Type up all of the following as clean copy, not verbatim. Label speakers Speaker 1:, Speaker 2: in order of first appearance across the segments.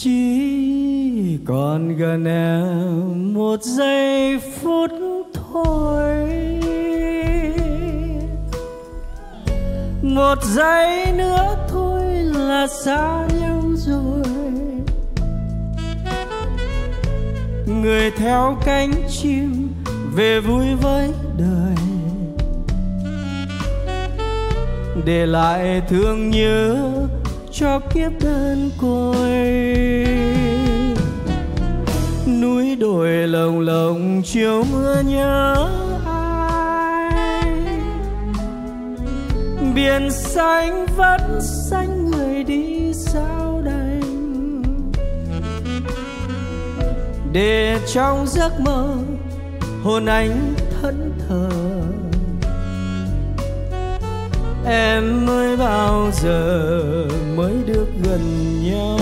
Speaker 1: Chỉ còn gần em một giây phút thôi, một giây nữa thôi là xa nhau rồi. Người theo cánh chim về vui với đời, để lại thương nhớ cho kiếp đơn côi. Núi đồi lồng lộng chiều mưa nhớ ai, biển xanh vẫn xanh người đi sao đành, để trong giấc mơ hồn anh thẫn thờ. Em mới bao giờ mới được gần nhau.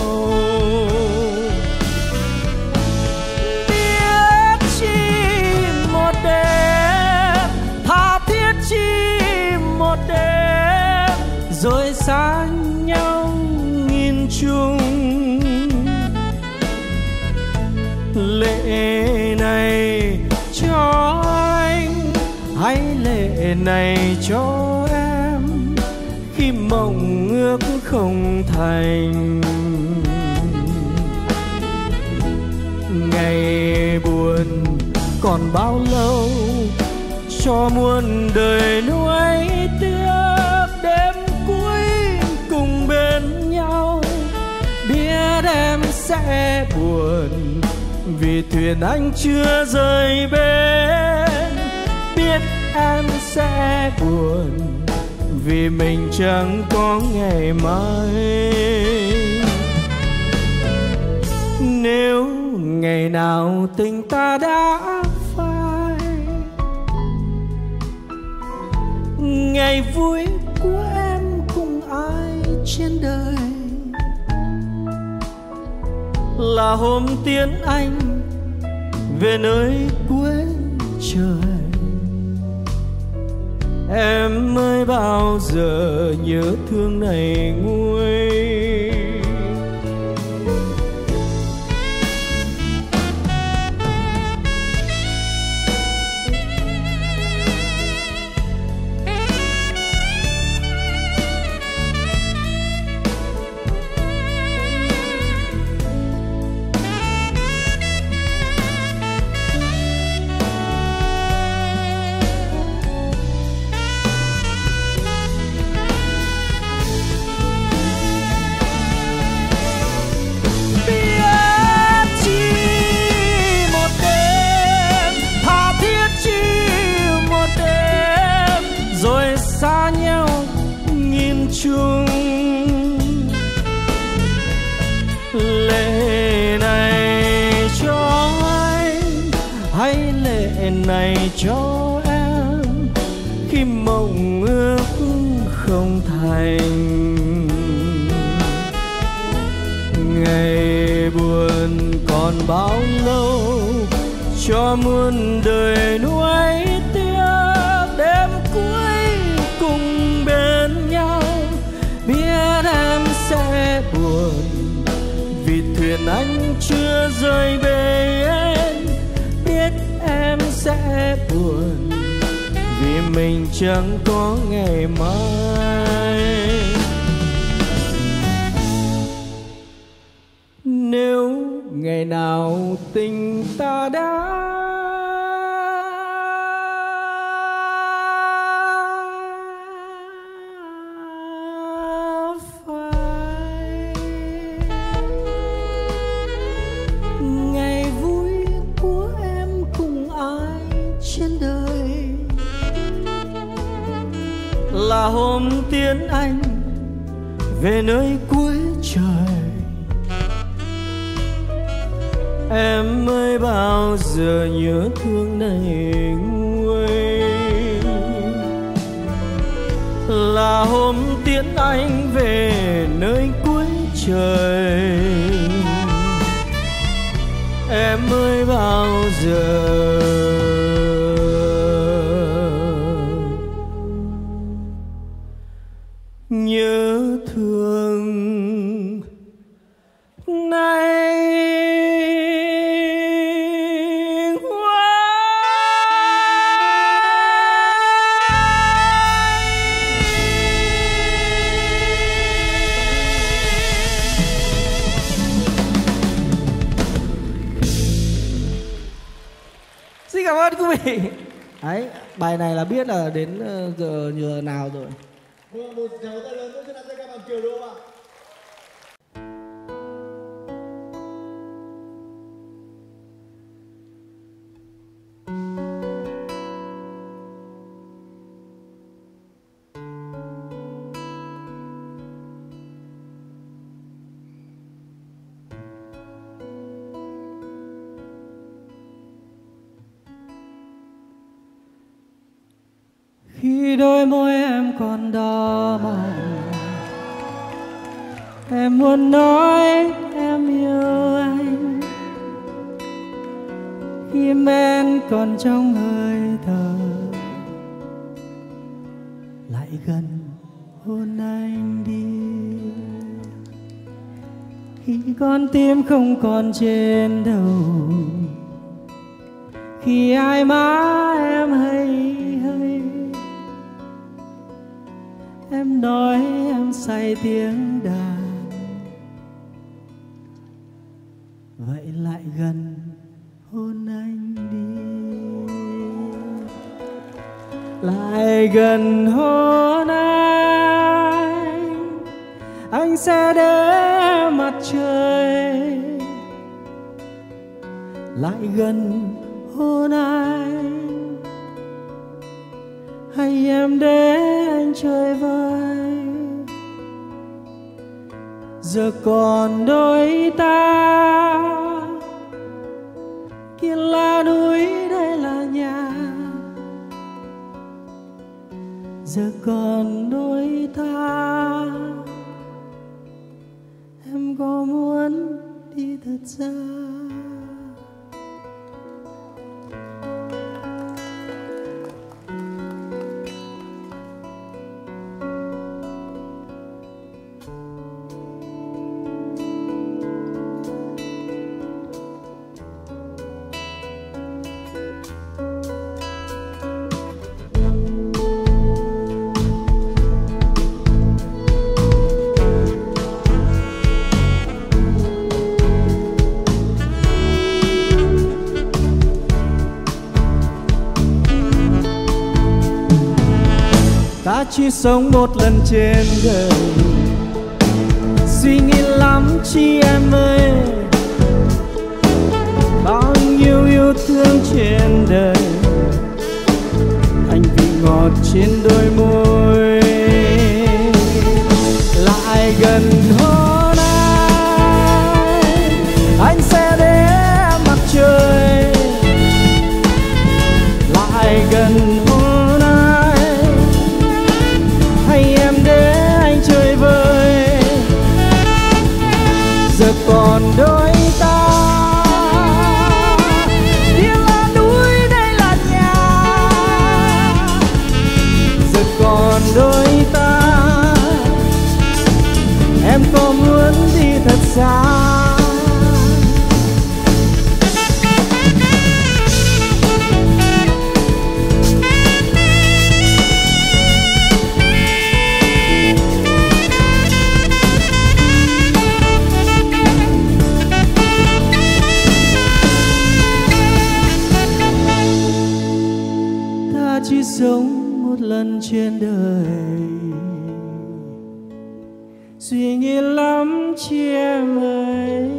Speaker 1: Biết chỉ một đêm, tha thiết chỉ một đêm, rồi xa nhau nghìn trùng. Lệ này cho anh hay lệ này cho em, khi mộng ước không thành. Ngày buồn còn bao lâu cho muôn đời nuối tiếc. Đêm cuối cùng bên nhau, biết em sẽ buồn vì thuyền anh chưa rời bến. Biết em sẽ buồn vì mình chẳng có ngày mai. Nếu ngày nào tình ta đã phai, ngày vui của em cùng ai trên đời, là hôm tiễn anh về nơi cuối trời. Em mới bao giờ nhớ thương này nguôi. Chung lệ này cho anh hay lệ này cho em, khi mộng ước không thành. Ngày buồn còn bao lâu cho muôn đời nuối tiếc. Đêm cuối cùng bên nhau, biết em sẽ buồn vì thuyền anh chưa rời bến. Biết em sẽ buồn vì mình chẳng có ngày mai. Nếu ngày nào tình ta đã là hôm tiễn anh về nơi cuối trời, em mới bao giờ nhớ thương này nguôi. Là hôm tiễn anh về nơi cuối trời, em mới bao giờ nhớ thương này. vị. Đấy, bài này là biết là đến giờ nào rồi.
Speaker 2: Một tràng tay lớn cho các bạn Kiều Đô ạ.
Speaker 1: Khi đôi môi em còn đỏ mọng, em muốn nói em yêu anh. Khi men còn trong hơi thở, lại gần hôn anh đi. Khi con tim không còn trên đầu, khi ai má em hay hay, em nói em say tiếng đàn, vậy lại gần hôn anh đi. Lại gần hôn anh sẽ để mặt trời. Lại gần hôn anh, hay em để anh chơi vơi. Giờ còn đôi ta, kia là núi đây là nhà. Giờ còn đôi ta, em có muốn đi thật xa? Ta chỉ sống một lần trên đời, suy nghĩ lắm chi em ơi. Bao nhiêu yêu thương trên đời, thành vị ngọt trên đôi môi. Lại gần hôn anh sẽ để mặt trời. Lại gần hôn hay em để anh chơi vơi. Giờ còn đôi ta, kia là núi đây là nhà. Giờ còn đôi ta, em có muốn đi thật xa? Chỉ sống một lần trên đời, suy nghĩ lắm chi em ơi.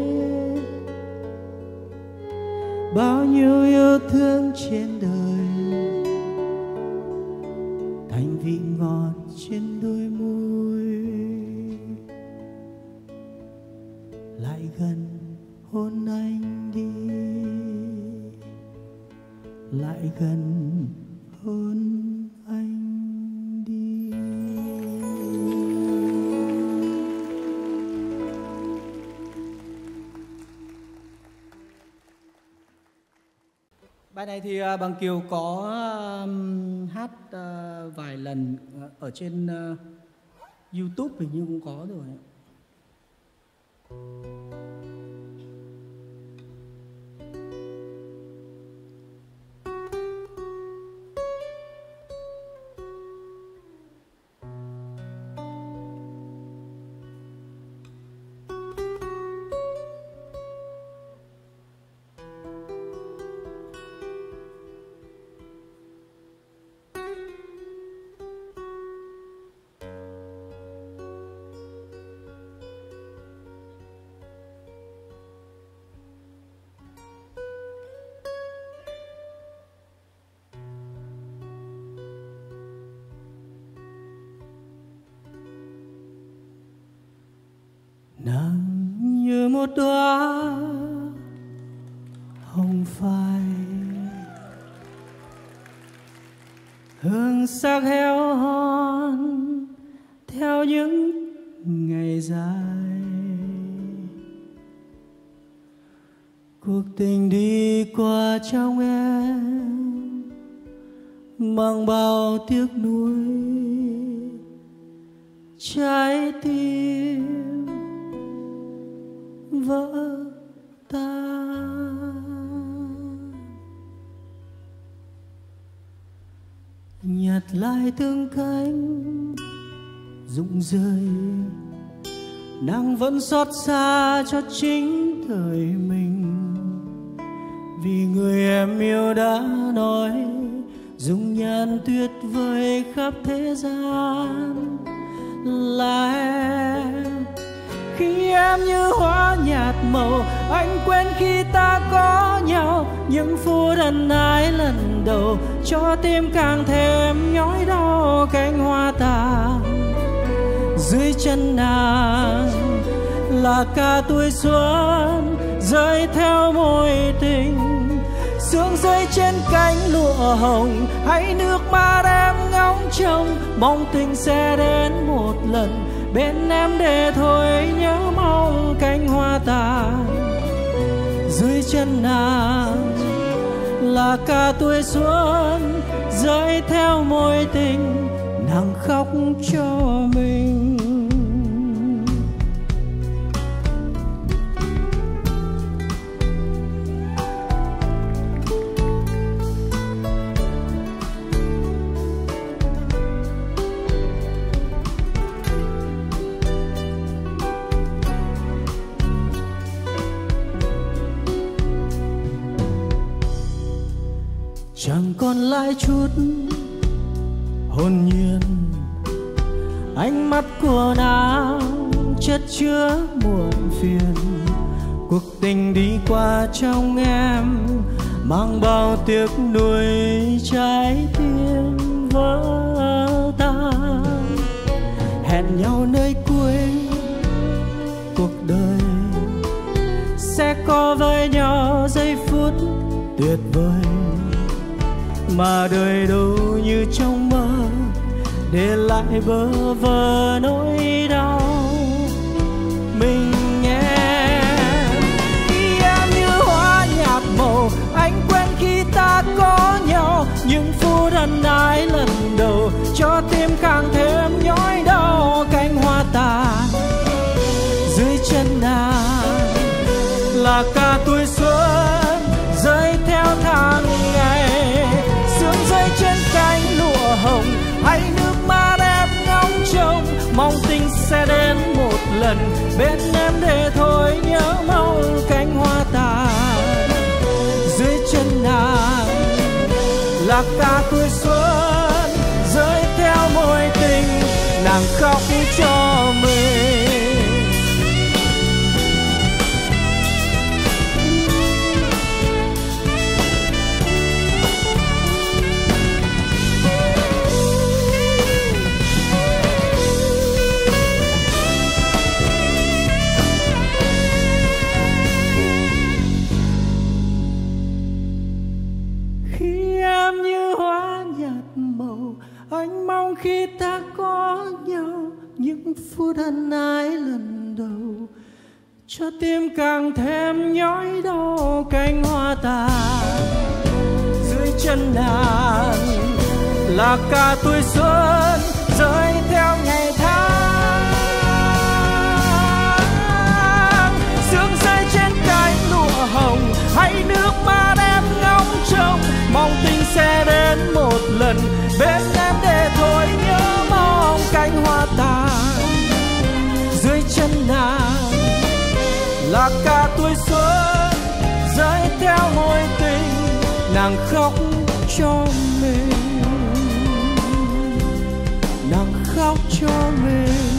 Speaker 1: Bao nhiêu yêu thương trên đời, thành vị ngọt trên đôi môi. Lại gần hôn anh đi, lại gần hôn anh đi. Bài này thì Bằng Kiều có hát vài lần ở trên YouTube, hình như cũng có rồi. Nàng như một đóa hồng phai, hương sắc héo hon theo những ngày dài. Cuộc tình đi qua trong em mang bao tiếc nuối, trái tim vỡ tan. Nhặt lại từng cánh rụng rơi, nàng vẫn xót xa cho chính đời mình. Vì người em yêu đã nói dung nhan tuyệt vời khắp thế gian là em. Khi em như hoa nhạt màu, anh quên khi ta có nhau. Những phút ân ái lần đầu cho tim càng thêm nhói đau. Cánh hoa tàn dưới chân nàng là ca tuổi xuân rơi theo mối tình. Sương rơi trên cánh lụa hồng, hãy nước mắt em ngóng trông. Mong tình sẽ đến một lần bên em để thôi nhớ mong. Cánh hoa tàn dưới chân nàng là ca tuổi xuân rơi theo mối tình. Nàng khóc cho mình. Chẳng còn lại chút hồn nhiên, ánh mắt của nàng chất chứa muộn phiền. Cuộc tình đi qua trong em mang bao tiếc nuối, trái tim vỡ tan. Hẹn nhau nơi cuối cuộc đời, sẽ có với nhau giây phút tuyệt vời. Mà đời đâu như trong mơ, để lại bơ vơ nỗi đau mình em. Khi em như hoa nhạt màu, anh quên khi ta có nhau. Những phút ân ái lần đầu cho tim càng thêm nhói đau. Cánh hoa tàn dưới chân nàng là ca tuổi xuân rơi theo tháng ngày. Sương rơi trên cánh lụa hồng, hãy nước mắt em ngóng trông. Mong tình sẽ đến một lần bên em để thôi nhớ mong. Cánh hoa tàn dưới chân nàng là ca tuổi xuân rơi theo mối tình. Nàng khóc cho mình. Anh mong khi ta có nhau, những phút ân ái lần đầu cho tim càng thêm nhói đau. Cánh hoa tàn dưới chân nàng là ca tuổi xuân rơi theo ngày tháng. Sương rơi trên cánh lụa hồng, hãy nước mắt em ngóng trông. Mong tình sẽ đến một lần bên em để thôi nhớ mong. Cánh hoa tàn dưới chân nàng là ca tuổi xuân rơi theo mối tình. Nàng khóc cho mình, nàng khóc cho mình,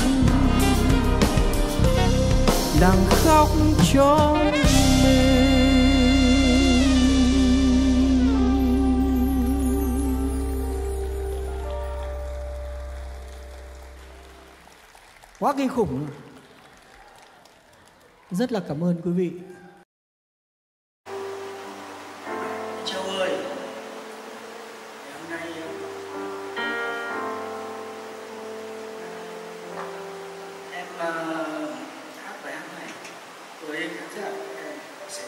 Speaker 1: nàng khóc cho mình. Quá kinh khủng. Rất là cảm ơn quý vị.
Speaker 3: Châu ơi, hôm nay em hát bài hát này với khán giả em sẽ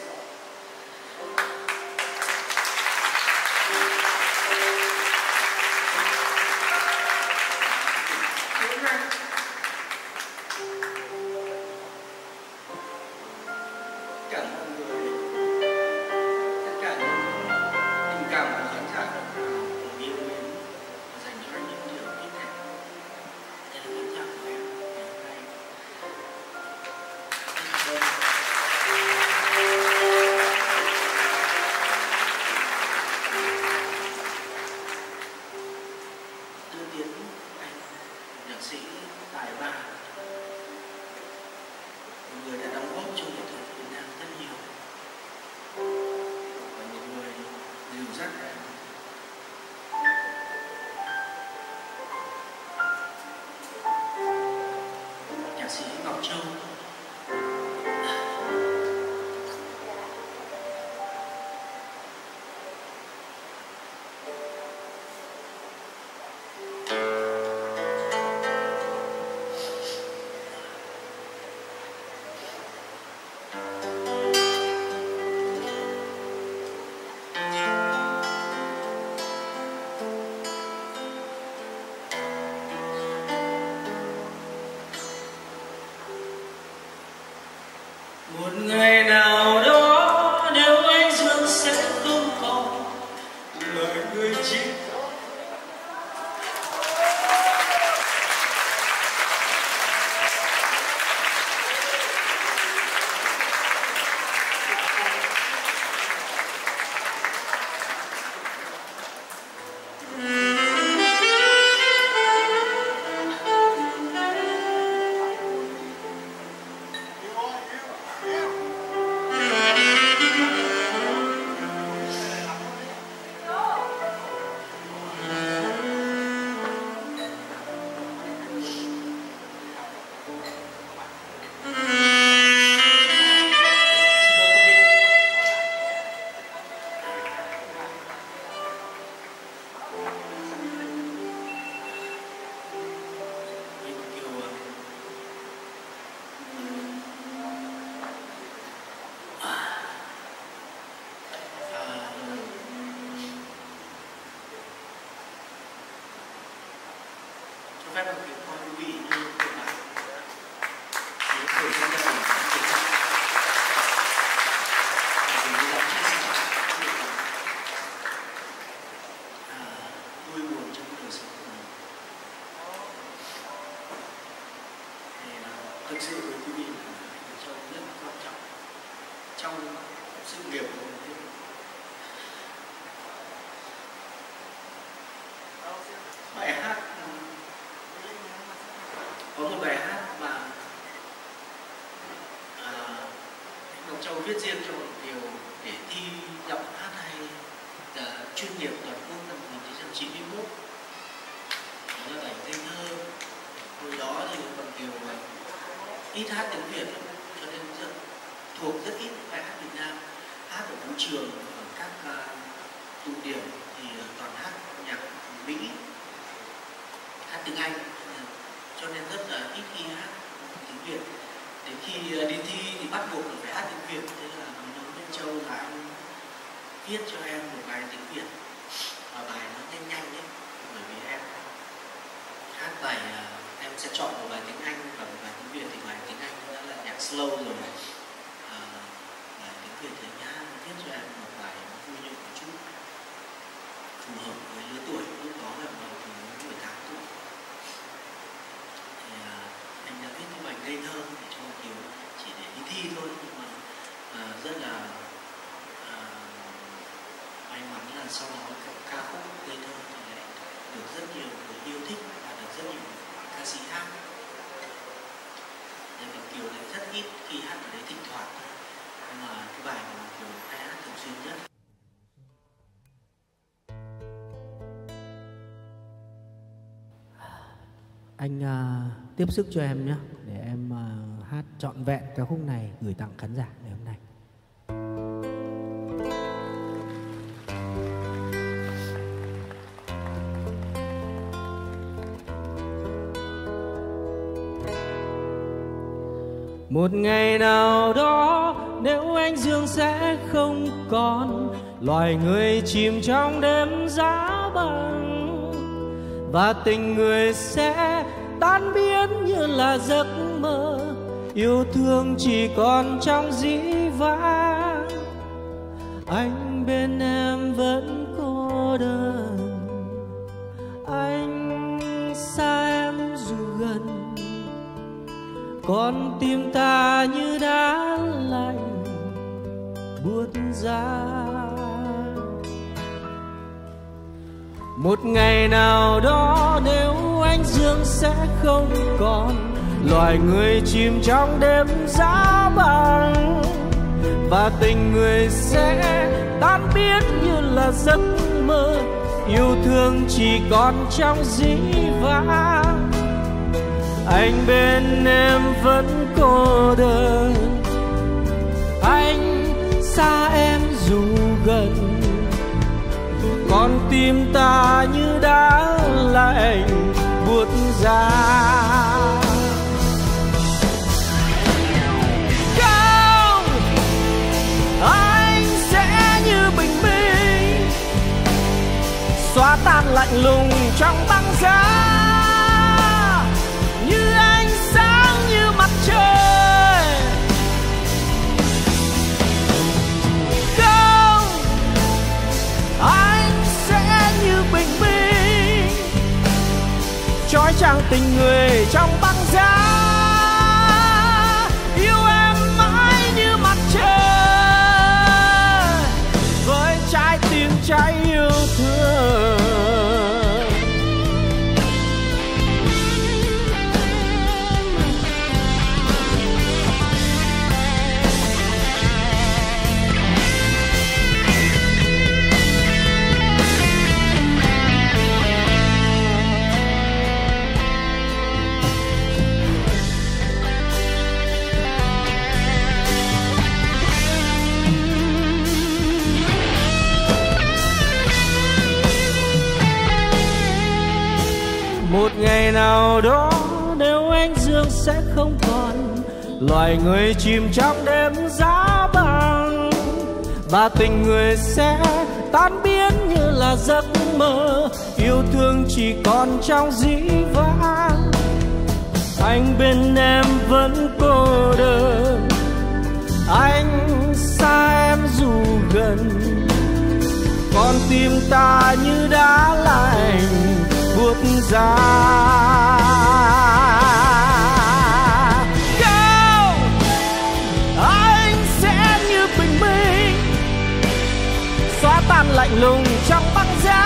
Speaker 3: cảm ơn mọi người, tất cả những tình cảm của khán giả cùng yêu mến dành cho những điều tốt đẹp. Đây là khán giả của em ngày hôm nay. Đưa tiến anh, nhạc sĩ tài ba, một người đã đóng góp cho nghệ thuật Việt Nam rất nhiều, và một người dìu dắt em. Nhạc sĩ Ngọc Châu. Một ngày nào đó nếu anh Dương sẽ không còn lời người chỉ cho phép một việc coi quý vị như một bạn những người trong gia đình những người thân vì như đã chia sẻ vui buồn trong đời sống của mình. Thì thực sự với quý vị là Châu rất quan trọng trong sự nghiệp của mình. Bài hát có một bài hát mà Ngọc Châu viết riêng cho một điều để thi giọng hát hay chuyên nghiệp toàn quốc năm 1991. Đó là bài Ngây Thơ. Hồi đó thì còn Kiều ít hát tiếng Việt lắm, cho nên thuộc rất ít bài hát Việt Nam. Hát ở vũ trường, ở các tụ điểm thì toàn hát nhạc Mỹ, hát tiếng Anh, cho nên rất là ít khi hát tiếng Việt. Đến khi đi thi thì bắt buộc phải hát tiếng Việt, thế là mình nói với Châu là anh viết cho em một bài tiếng Việt, và bài nó nhanh nhanh ấy, bởi vì em hát bài em sẽ chọn một bài tiếng Anh và một bài tiếng Việt, thì bài tiếng Anh đã là nhạc slow rồi, bài tiếng Việt thì nhá viết cho em một bài vui nhộn một chút, phù hợp với lứa tuổi lúc đó là vào từ 18 tuổi. Thì anh đã viết cái bài Ngây Thơ để cho Kiều chỉ để đi thi thôi, nhưng mà rất là may mắn là sau đó ca khúc Ngây Thơ thì lại được rất nhiều người yêu thích và được rất nhiều ca sĩ hát. Nên là Kiều lại rất ít khi hát ở đấy, thỉnh thoảng, nhưng mà cái bài mà Kiều hay hát thường xuyên nhất.
Speaker 1: Anh tiếp sức cho em nhé, để em hát trọn vẹn ca khúc này gửi tặng khán giả ngày hôm nay. Một ngày nào đó nếu anh Dương sẽ không còn, loài người chìm trong đêm giá băng, và tình người sẽ tan biến như là giấc mơ, yêu thương chỉ còn trong dĩ vãng. Anh bên em vẫn cô đơn, anh xa em dù gần, con tim ta như đá lạnh buốt giá. Một ngày nào đó nếu anh Dương sẽ không còn, loài người chìm trong đêm giá băng, và tình người sẽ tan biến như là giấc mơ, yêu thương chỉ còn trong dĩ vãng. Anh bên em vẫn cô đơn, anh xa em dù gần, con tim ta như đá lạnh buốt giá. Không, anh sẽ như bình minh, xóa tan lạnh lùng trong băng giá, như ánh sáng như mặt trời. Không, anh sẽ như bình minh, trói chang tình người trong băng giá, yêu em mãi như mặt trời, với trái tim cháy yêu thương. Một ngày nào đó nếu anh Dương sẽ không còn, loài người chìm trong đêm giá băng, và tình người sẽ tan biến như là giấc mơ, yêu thương chỉ còn trong dĩ vãng. Anh bên em vẫn cô đơn, anh xa em dù gần, con tim ta như đá lạnh buốt giá. Không, anh sẽ như bình minh, xóa tan lạnh lùng trong băng giá,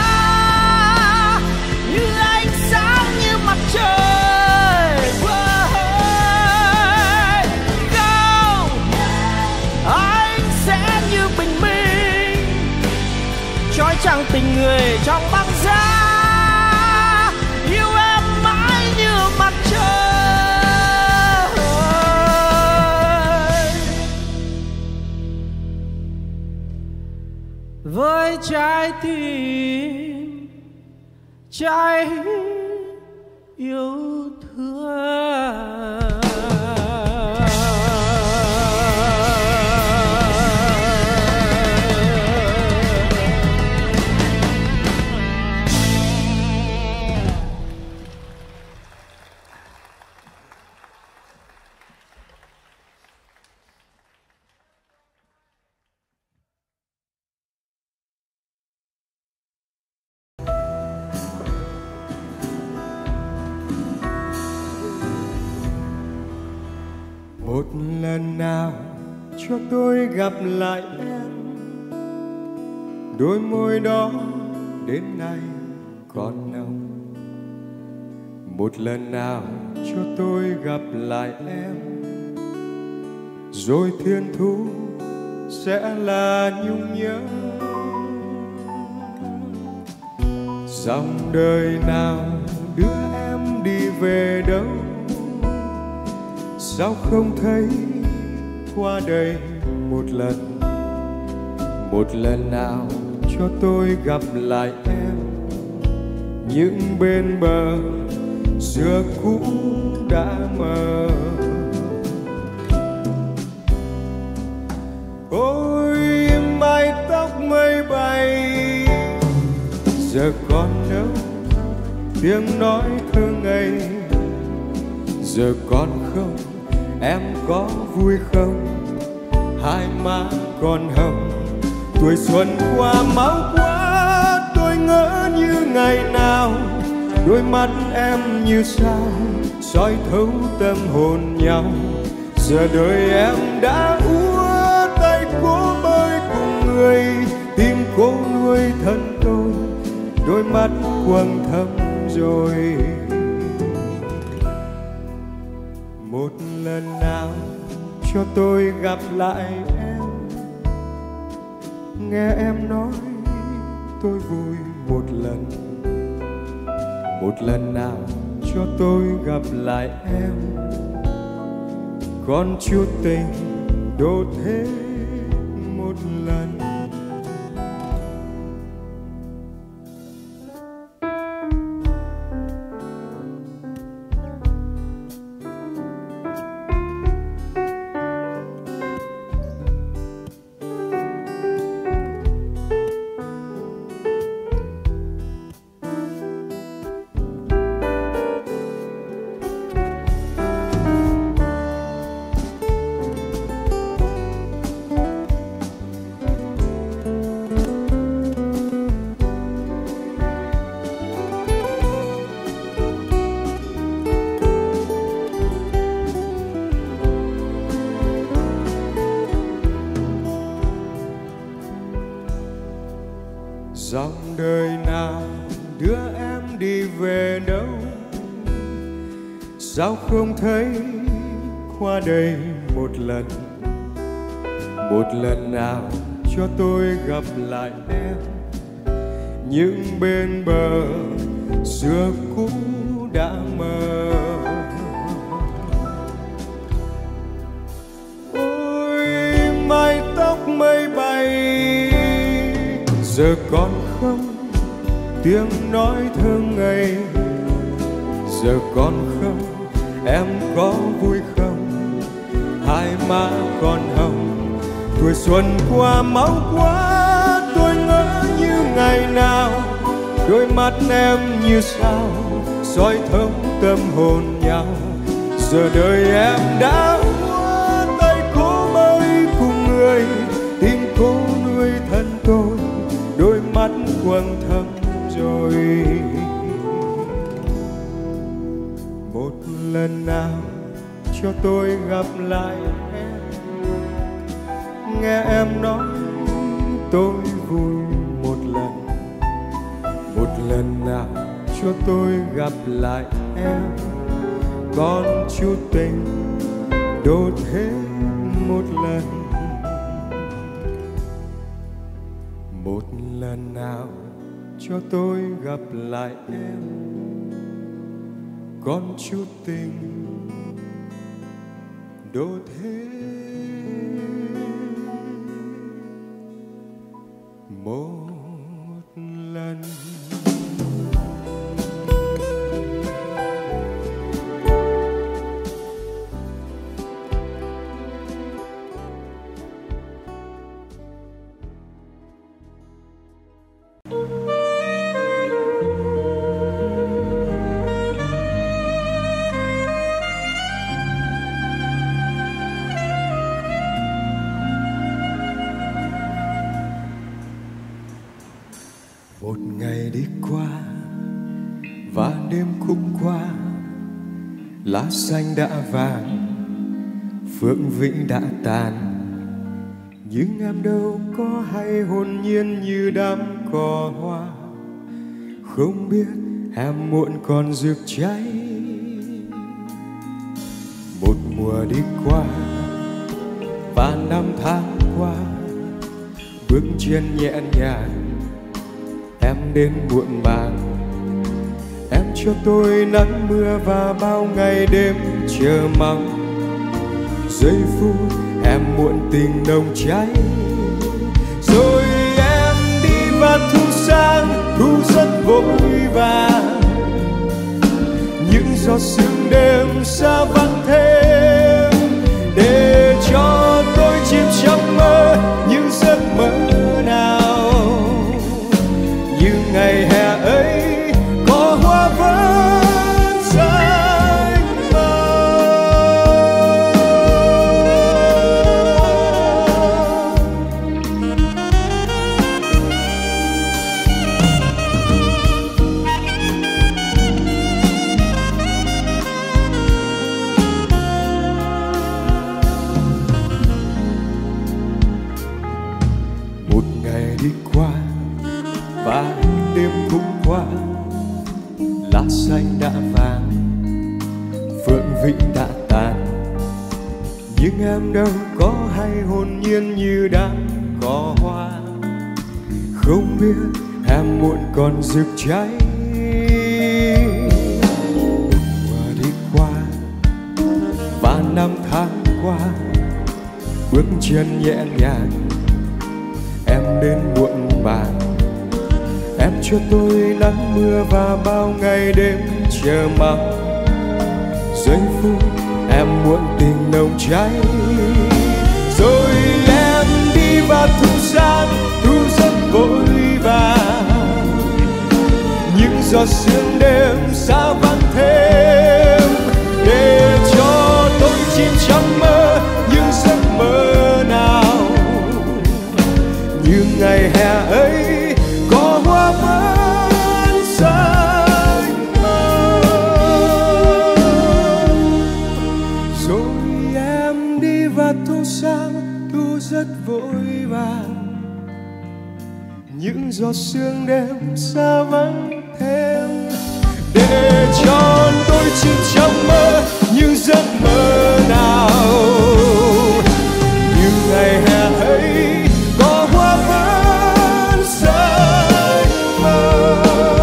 Speaker 1: như ánh sáng như mặt trời. Không, anh sẽ như bình minh, trói chang tình người trong băng giá, yêu em mãi như mặt trời, với trái tim cháy yêu thương.
Speaker 4: Một lần nào cho tôi gặp lại em, đôi môi đó đến nay còn nồng. Một lần nào cho tôi gặp lại em, rồi thiên thu sẽ là nhung nhớ. Dòng đời nào đưa em đi về đâu, sao không thấy qua đây một lần nào cho tôi gặp lại em. Những bên bờ xưa cũ đã mờ. Ôi mái tóc mây bay, giờ còn đâu tiếng nói thơ ngây. Giờ còn không, em có vui không? Hai má còn hồng, tuổi xuân qua máu quá. Tôi ngỡ như ngày nào, đôi mắt em như sao soi thấu tâm hồn nhau. Giờ đời em đã úa, tay cố bơi cùng người, tim cố nuôi thân tôi, đôi mắt quầng thâm rồi. Một lần nào cho tôi gặp lại em, nghe em nói tôi vui một lần nào cho tôi gặp lại em. Còn chút tình đổ thế một lần. Dòng đời nào đưa em đi về đâu, sao không thấy qua đây một lần nào cho tôi gặp lại em. Những bên bờ xưa cũ đã mờ. Ôi mái tóc mây bay, giờ còn không tiếng nói thơ ngây. Giờ còn không, em có vui không? Hai má còn hồng, tuổi xuân qua máu quá. Tôi ngỡ như ngày nào, đôi mắt em như sao soi thấu tâm hồn nhau. Giờ đời em đã úa, tay cố bơi cùng người, tim cố nuôi thân tôi, đôi mắt quầng thâm rồi. Một lần nào cho tôi gặp lại em, nghe em nói tôi vui một lần nào cho tôi gặp lại em. Còn chút tình đốt hết một lần nào cho tôi gặp lại em. Còn chút tình đốt hết một lần. Một ngày đi qua và đêm cũng qua, lá xanh đã vàng, phượng vĩnh đã tàn. Nhưng em đâu có hay hồn nhiên như đám cỏ hoa, không biết em muộn còn rực cháy. Một mùa đi qua và năm tháng qua, bước chân nhẹ nhàng em đến muộn màng. Em cho tôi nắng mưa và bao ngày đêm chờ mong. giây phút em muộn tình nồng cháy. Rồi em đi và thu sang, thu rất vội vàng. Những giọt sương đêm xa vắng thêm, để cho tôi chìm trong mơ những giấc mơ nào như ngày hè ấy có hoa vẫn xanh mơ. Một ngày đi qua và đêm cũng qua, lá xanh đã vàng, phượng vĩ đã tàn, nhưng em đâu có hay hồn nhiên như đang có hoa. Không biết em muộn còn rực cháy. Mùa đi qua và năm tháng qua, bước chân nhẹ nhàng em đến muộn màng. Em cho tôi nắng mưa và bao ngày đêm chờ mong. Giây phút em muộn tình nồng cháy. Rồi em đi và thu sang, thu rất vội vàng. Những giọt sương đêm xa vắng thêm, để cho tôi chìm trong mơ những giấc mơ nào như ngày hè ấy có hoa vẫn xanh mơ. Rồi em đi và thu sang, thu rất vội vàng. Những giọt sương đêm xa vắng thêm, để cho tôi chìm trong mơ những giấc mơ nào như ngày hè ấy có hoa vẫn xanh mơ.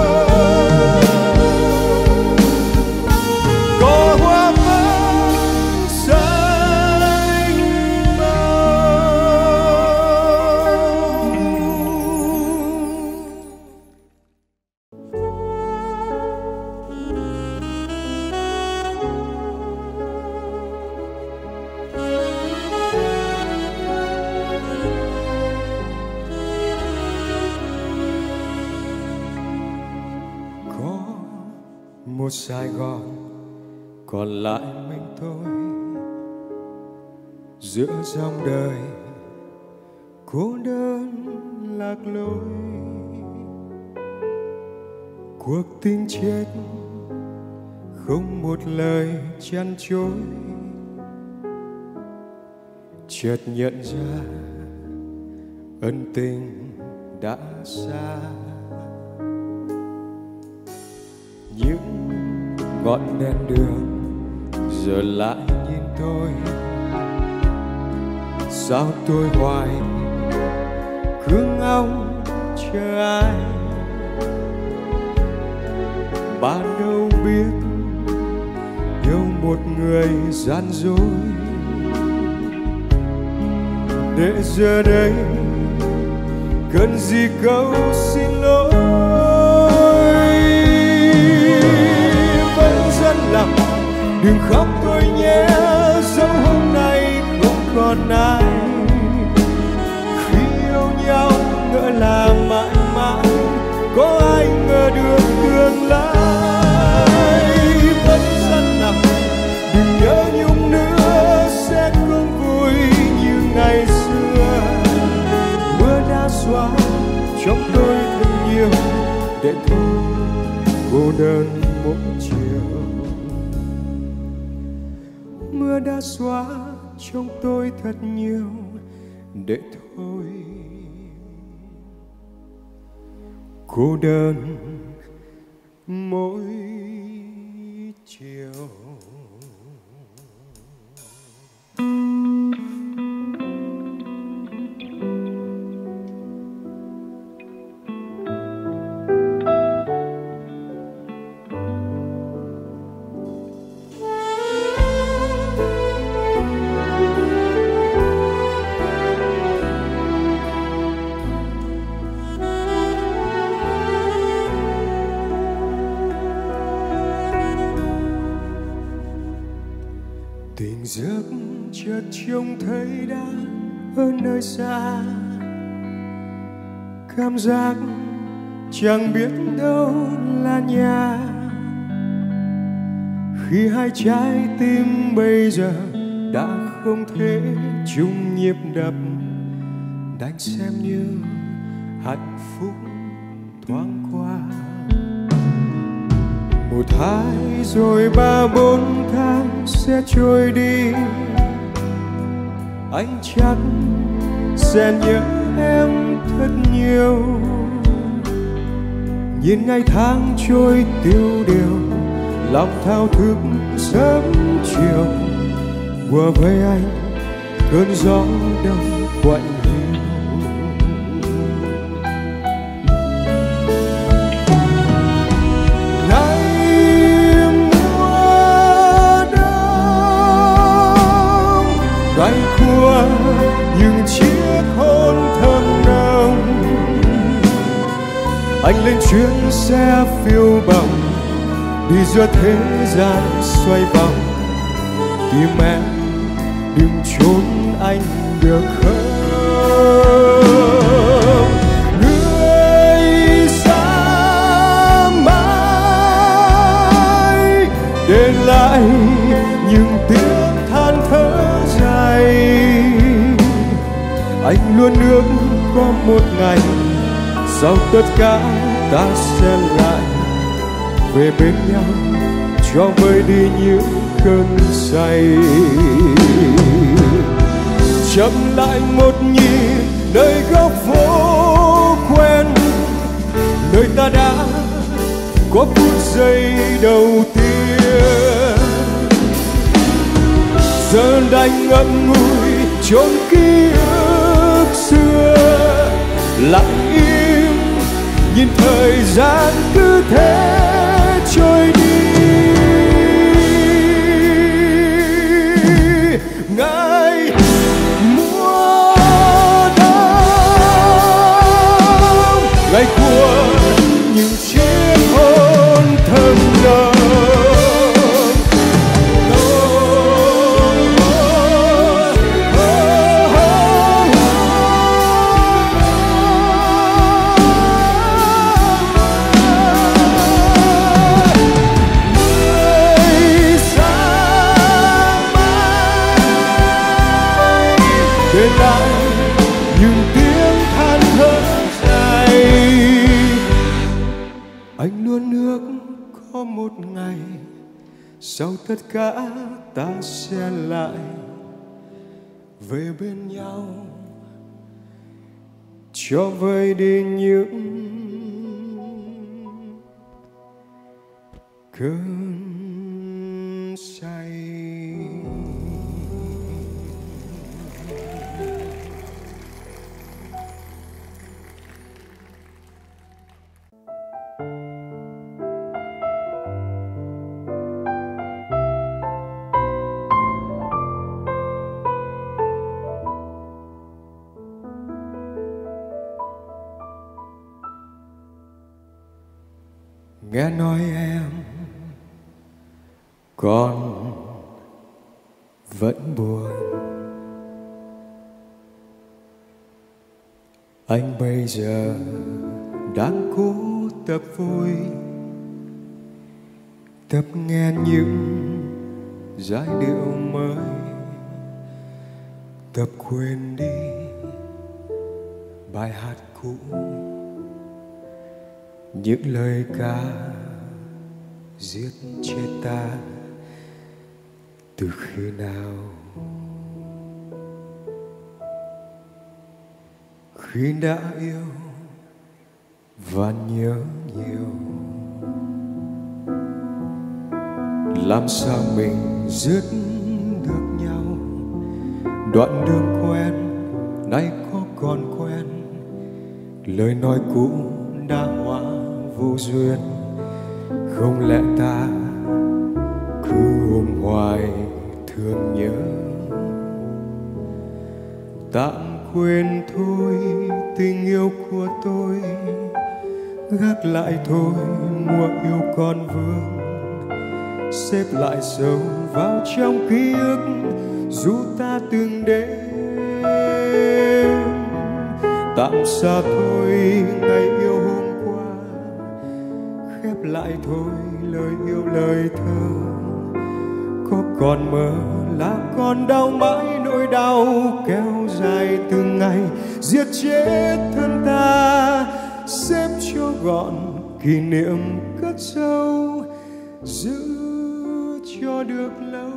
Speaker 4: Có hoa vẫn xanh mơ. Có một Sài Gòn còn lại mình tôi, giữa dòng đời cô đơn lạc lối. Cuộc tình chết không một lời chăn chối, chợt nhận ra ân tình đã xa. Những ngọn đèn đường giờ lại nhìn tôi, sao tôi hoài cứ ngóng chờ ai. Ban đầu biết yêu một người gian dối, để giờ đây cần gì câu xin lỗi. Vẫn rất lặng đừng khóc tôi nhé, dẫu hôm nay không còn ai. Khi yêu nhau ngỡ là mãi mãi, có ai ngờ được tương lai. Vẫn rất lặng đừng nhớ nhung nữa, sẽ không vui như ngày xưa. Mưa đã xóa trong tôi thật nhiều, để thôi cô đơn mỗi chiều. Mưa đã xóa trong tôi thật nhiều, để thôi cô đơn mỗi chiều. Tỉnh giấc chợt trông thấy đã ở nơi xa, cảm giác chẳng biết đâu là nhà. Khi hai trái tim bây giờ đã không thể chung nhịp đập, đành xem như hạnh phúc thoáng qua. 1, 2 rồi 3, 4 tháng sẽ trôi đi, anh chắc sẽ nhớ em thật nhiều. Nhìn ngày tháng trôi tiêu điều, lòng thao thức sớm chiều. Qua với anh cơn gió đông quạnh hiu. Ngày mùa đông gay cua những chiếc hôn thơm nồng, anh lên chuyến xe phiêu bồng đi giữa thế gian xoay vòng. Tìm em đừng trốn anh được không? Người xa mãi để lại những tiếng than thở dài. Anh luôn ước có một ngày sau tất cả ta sẽ lại về bên nhau, cho vơi đi những cơn say. Chậm lại một nhịp nơi góc phố quen, nơi ta đã có phút giây đầu tiên. Giờ đành ngậm ngùi chốn ký ức xưa, lặng im nhìn thời gian cứ thế trôi đi. Ngày mùa đông ngày của những chiếc hôn thơm nồng. Để lại những tiếng than thở dài. Anh luôn ước có một ngày sau tất cả ta sẽ lại về bên nhau, cho vơi đi những cơn say. Nghe nói em còn vẫn buồn, anh bây giờ đang cố tập vui, tập nghe những giai điệu mới, tập quên đi bài hát cũ, những lời ca giết chết ta từ khi nào. Khi đã yêu và nhớ nhiều, làm sao mình dứt được nhau. Đoạn đường quen nay có còn quen, lời nói cũ đã hóa vô duyên. Không lẽ ta cứ ôm hoài thương nhớ, tạm quên thôi tình yêu của tôi, gác lại thôi mùa yêu còn vương. xếp lại sâu vào trong ký ức dù ta từng đến. Tạm xa thôi ngày yêu hôm qua, khép lại thôi lời yêu lời thơ. Có còn mơ là còn đau mãi nỗi đau kéo dài từng ngày, giết chết thân ta xếp cho gọn kỷ niệm cất sâu, giữ cho được lâu.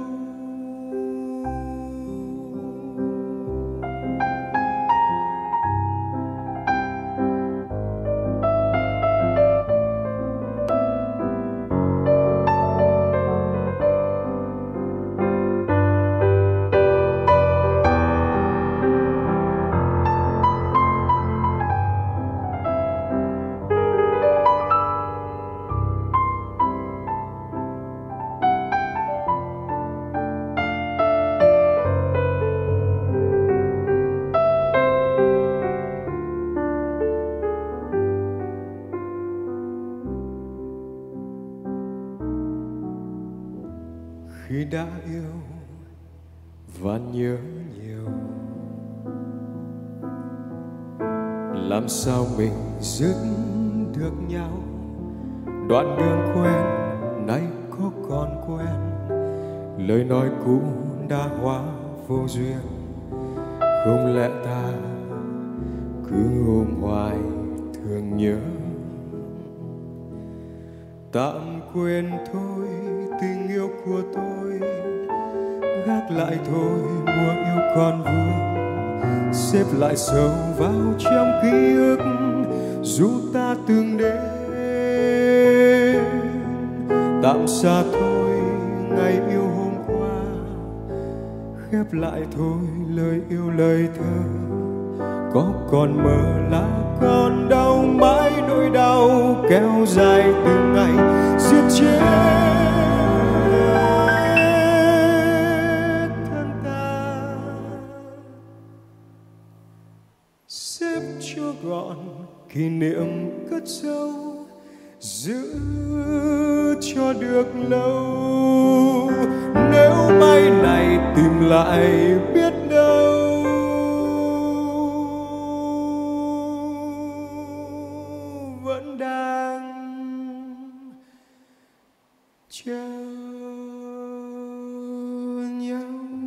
Speaker 4: Khi đã yêu và nhớ nhiều, làm sao mình dứt được nhau? Đoạn đường quen nay có còn quen, lời nói cũ đã hóa vô duyên. Không lẽ ta cứ ôm hoài thương nhớ? Tạm quên thôi tình yêu của tôi, gác lại thôi mùa yêu còn vương, xếp lại sâu vào trong ký ức dù ta từng đến. Tạm xa thôi ngày yêu hôm qua, khép lại thôi lời yêu lời thơ. Có còn mơ là còn đau mãi nỗi đau kéo dài từng ngày, giết chết thân ta xếp cho gọn kỷ niệm cất sâu, giữ cho được lâu. Nếu mai này tìm lại biết đâu vẫn đang chờ nhau.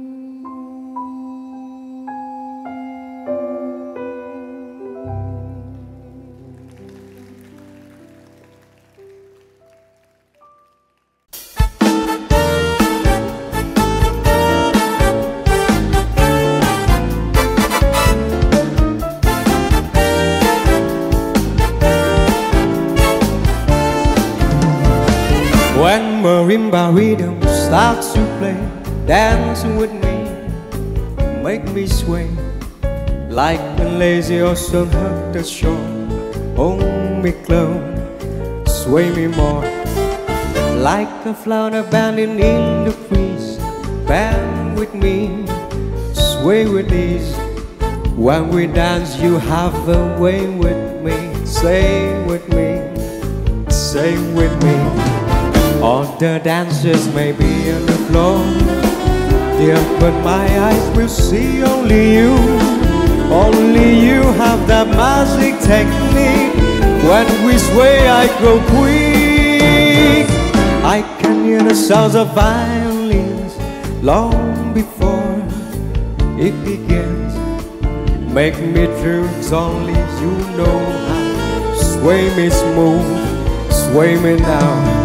Speaker 4: When marimba rhythm starts to play, dance with me, make me sway like a lazy ocean hug the shore. Hold me close, sway me more, like a flower abandoned in the breeze. Bend with me, sway with ease. When we dance, you have a way with me. Say with me, say with me. All the dancers may be on the floor, dear, but my eyes will see only you. Only you have that magic technique. When we sway, I go quick. I can hear the sounds of violins long before it begins. Make me true, only you know how. Sway me smooth, sway me now.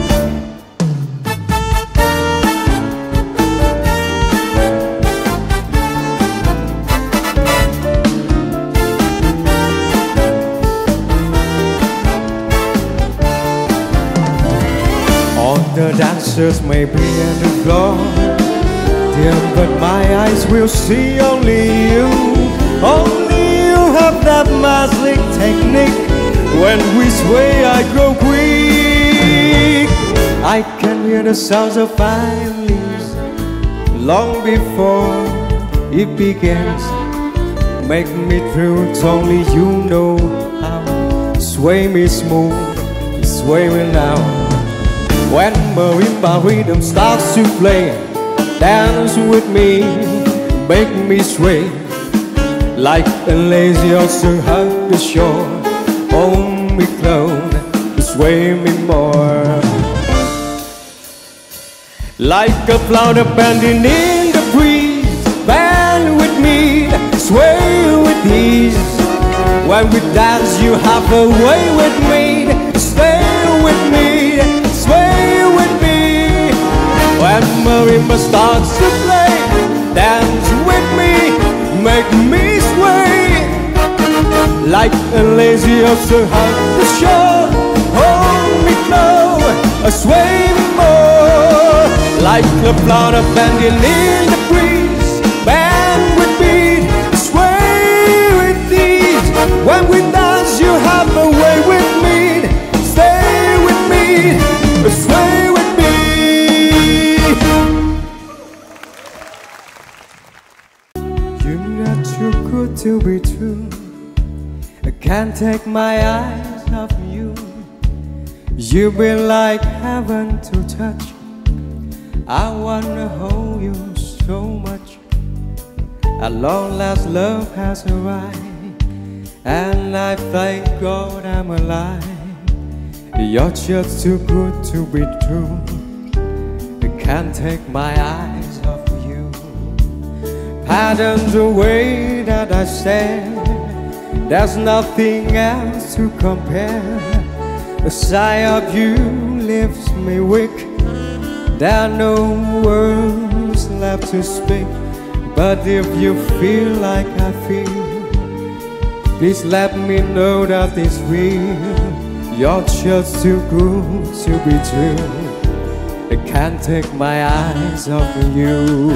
Speaker 4: The dancers may be on the floor, dear, but my eyes will see only you. Only you have that magic technique. When we sway, I go quick. I can hear the sounds of violins long before it begins. Make me true, it's only you know how. Sway me smooth, sway me now. When marimba rhythm starts to play, dance with me, make me sway. Like a lazy ocean hug the shore, hold me close, sway me more. Like a flower bending in the breeze, bend with me, sway with ease. When we dance you have a way with me, stay with me, sway with me. When marimba starts to play, dance with me, make me sway. Like a lazy ocean hug the shore, hold me close, sway me more. Like a flower bending in the breeze, bend with me, sway with ease. When we dance you have a way with me, stay with me, sway with me. You're not too good to be true, I can't take my eyes off you. You've been like heaven to touch, I wanna hold you so much. At long last love has arrived, and I thank God I'm alive. You're just too good to be true, I can't take my eyes off you. Pardon the way that I stand, there's nothing else to compare. The sight of you leaves me weak, there are no words left to speak. But if you feel like I feel, please let me know that it's real. You're just too good to be true, I can't take my eyes off you.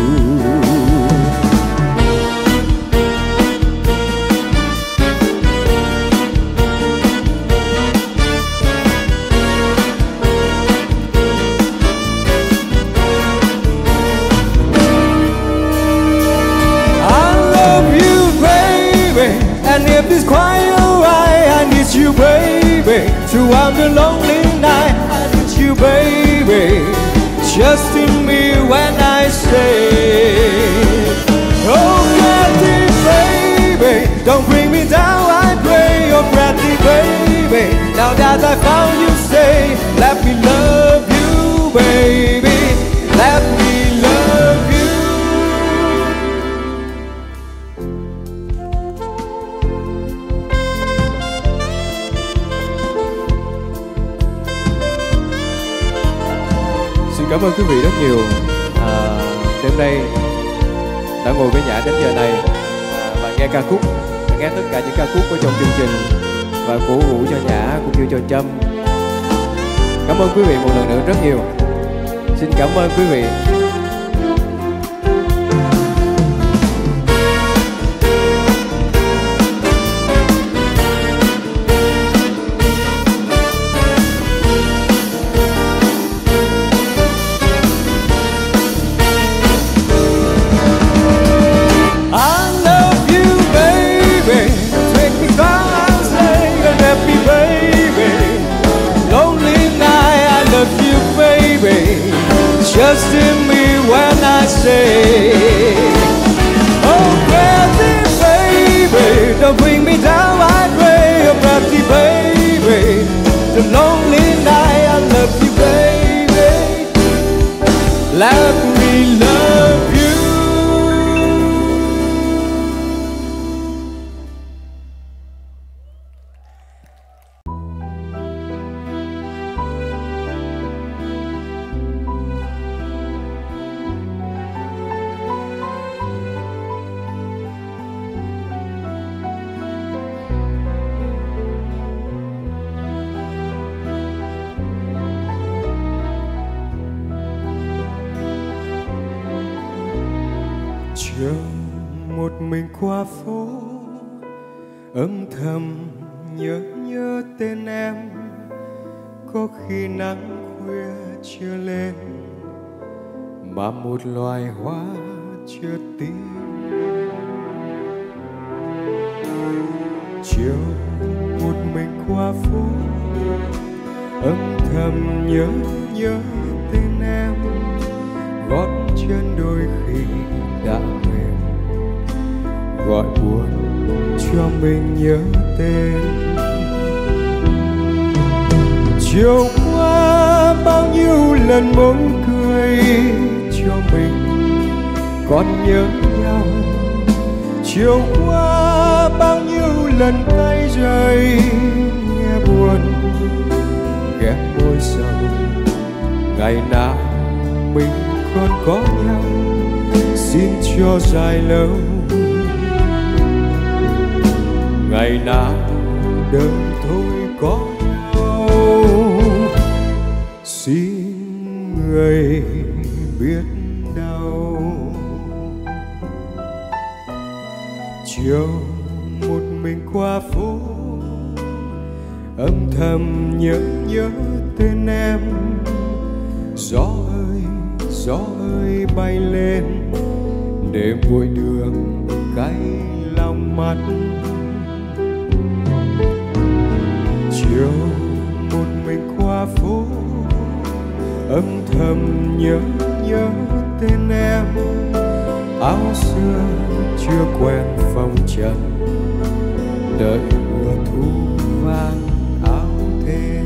Speaker 4: And if it's quite alright, I need you, baby. Throughout the lonely night, I need you, baby. Just in me when I say, oh, Bradley, baby, don't bring me down, I pray. Oh, Bradley, baby, now that I found you, say, let me love you, baby. Let me love you. Cảm ơn quý vị rất nhiều. Đêm nay đã ngồi với Nhã đến giờ này và nghe ca khúc, nghe tất cả những ca khúc ở trong chương trình và cổ vũ cho Nhã cũng như cho Trâm. Cảm ơn quý vị một lần nữa rất nhiều. Xin cảm ơn quý vị. Just in me when I say, oh, Bradley, baby, don't bring me down, I pray. Oh, Bradley, baby, the lonely night, I love you, baby. Let me love you. Chờ một mình qua phố, âm thầm nhớ tên em. Có khi nắng khuya chưa lên, mà một loài hoa chưa tím. Chiều một mình qua phố, âm thầm nhớ tên em. Gót chân đôi khi đã mềm, gọi buồn cho mình nhớ tên. Chiều qua bao nhiêu lần môi cười cho mình còn nhớ nhau. Chiều qua bao nhiêu lần tay rơi nghe buồn ghét môi sầu. Ngày nào mình còn có nhau xin cho dài lâu. Ngày nào đời thôi có nhau xin người biết đâu. Chiều một mình qua phố âm thầm nhớ tên em. Gió ơi bay lên để bụi đường cay lòng mắt. Chiều một mình qua phố âm thầm nhớ tên em. Áo xưa chưa quen phong trần đợi mùa thu vàng áo thêm.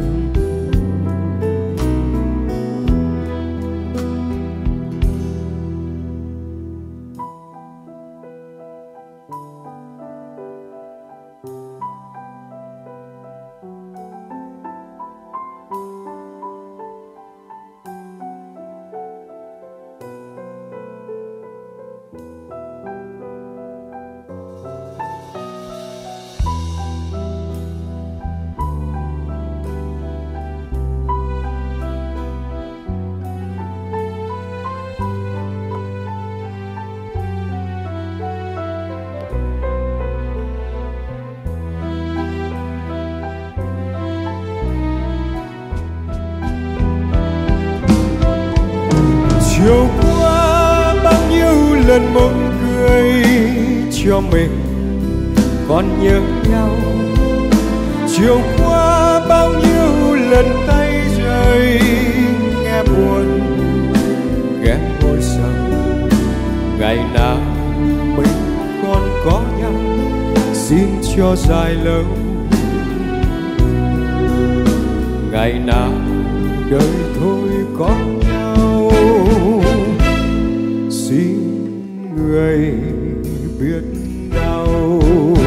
Speaker 4: Chiều qua bao nhiêu lần môi cười cho mình còn nhớ nhau. Chiều qua bao nhiêu lần tay rơi nghe buồn ghét môi sầu. Ngày nào mình còn có nhau xin cho dài lâu. Ngày nào đời thôi có nhau xin người biết đâu.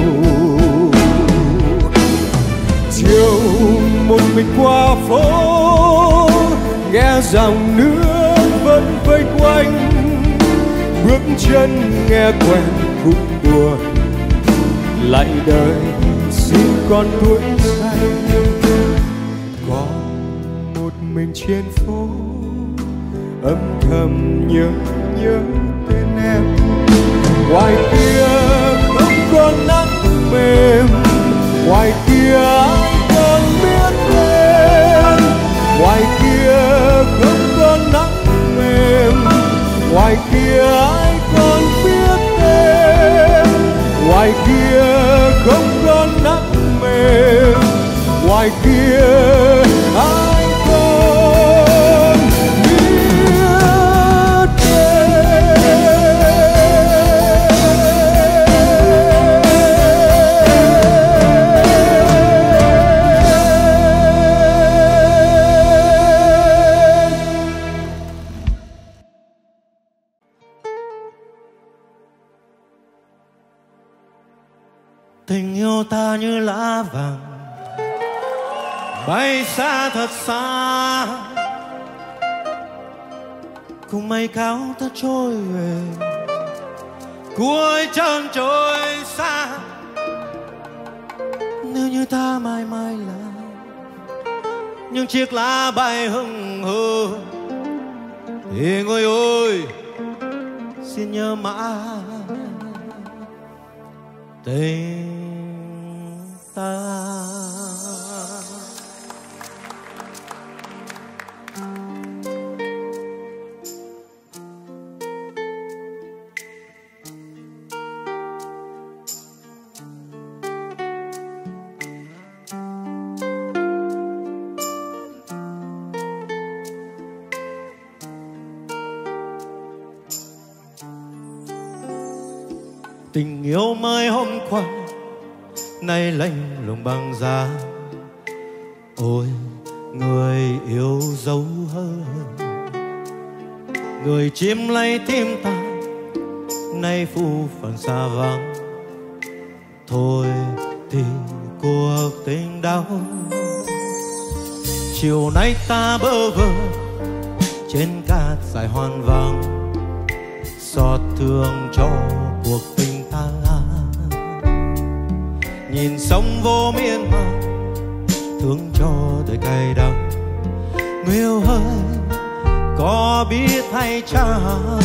Speaker 4: Chiều một mình qua phố nghe dòng nước vẫn vây quanh. Bước chân nghe quen khúc buồn lạy đời xin con tuổi xanh. Còn một mình trên phố âm thầm nhớ tên em. Ngoài kia không còn nắng mềm, ngoài kia ai còn biết tên. Ngoài kia không còn nắng mềm, ngoài kia ai còn biết tên. Ngoài kia không còn nắng mềm, ngoài kia ai còn biết tên.
Speaker 1: Tình yêu ta như lá vàng bay xa thật xa, cùng mây cao ta trôi về cuối chân trời xa. Nếu như ta mãi mãi là những chiếc lá bay hững hờ thì người ơi xin nhớ mãi tình ta. Tình yêu mới hôm qua nay lạnh lùng băng giá. Ôi người yêu dấu hơn, người chiếm lấy tim ta nay phu phận xa vắng. Thôi thì cuộc tình đau, chiều nay ta bơ vơ trên cát dài hoang vắng, xót thương cho cuộc tình ta. Nhìn sông vô miên man, thương cho đời cay đắng. Người yêu ơi, có biết hay chăng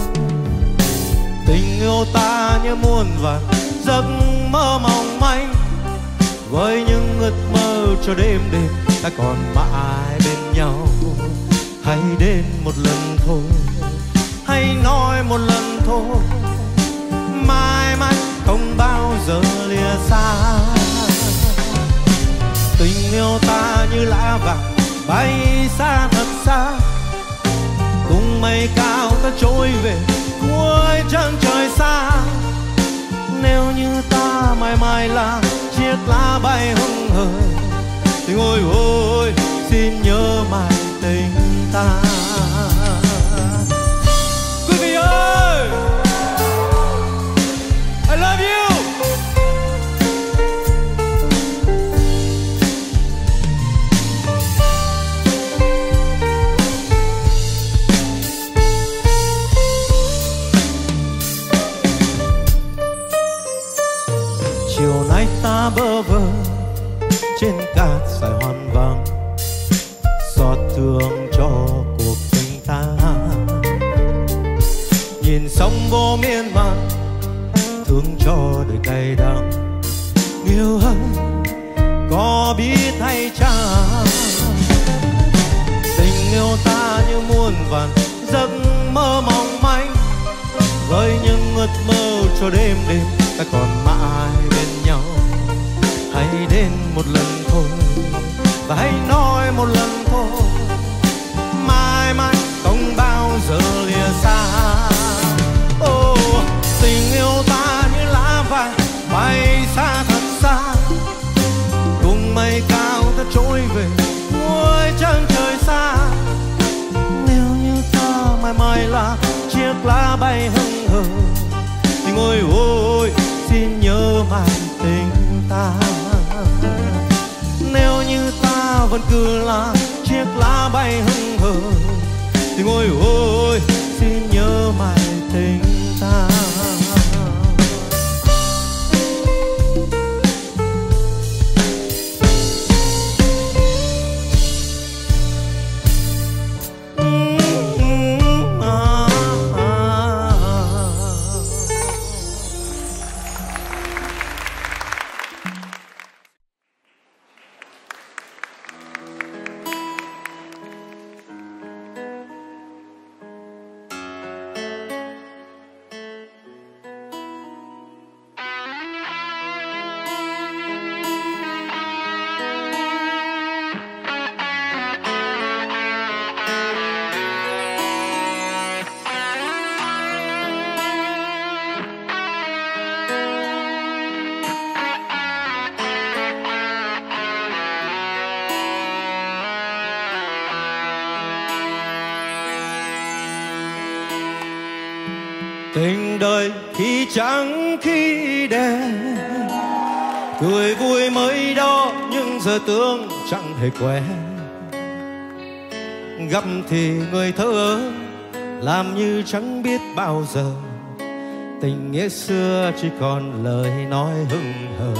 Speaker 1: tình yêu ta như muôn vàn giấc mơ mong manh, với những ước mơ cho đêm đêm ta còn mãi bên nhau. Hãy đến một lần thôi, hãy nói một lần thôi, mãi mãi không bao giờ lìa xa. Tình yêu ta như lá vàng bay xa thật xa, cùng mây cao ta trôi về cuối chân trời xa. Nếu như ta mãi mãi là chiếc lá bay hững hờ, thì ôi ôi xin nhớ mãi tình ta. Quý vị ơi, I love you. Chiều nay ta bơ vơ trên cát dài hoang vắng, xót thương cho cuộc tình ta. Nhìn sông vô miên man, thương cho đời cay đắng. Yêu ơi, có biết hay chăng tình yêu ta như muôn vàn giấc mơ mong manh, với những ước mơ cho đêm đêm ta còn mãi bên nhau. Hãy đến một lần thôi và hãy nói một lần thôi, mãi mãi không bao giờ lìa xa. Tình yêu ta như lá vàng bay xa thật xa, cùng mây cao ta trôi về cuối chân trời xa. Nếu như ta mãi mãi là chiếc lá bay hững hờ, thì ôi ôi xin nhớ mãi tình ta. Nếu như ta vẫn cứ là chiếc lá bay hững hờ, thì ôi ôi xin nhớ mãi tình ta. Tình đời khi trắng khi đen, cười vui mới đó nhưng giờ tương chẳng hề quen. Gặp thì người thơ ơ, làm như chẳng biết bao giờ. Tình nghĩa xưa chỉ còn lời nói hững hờ.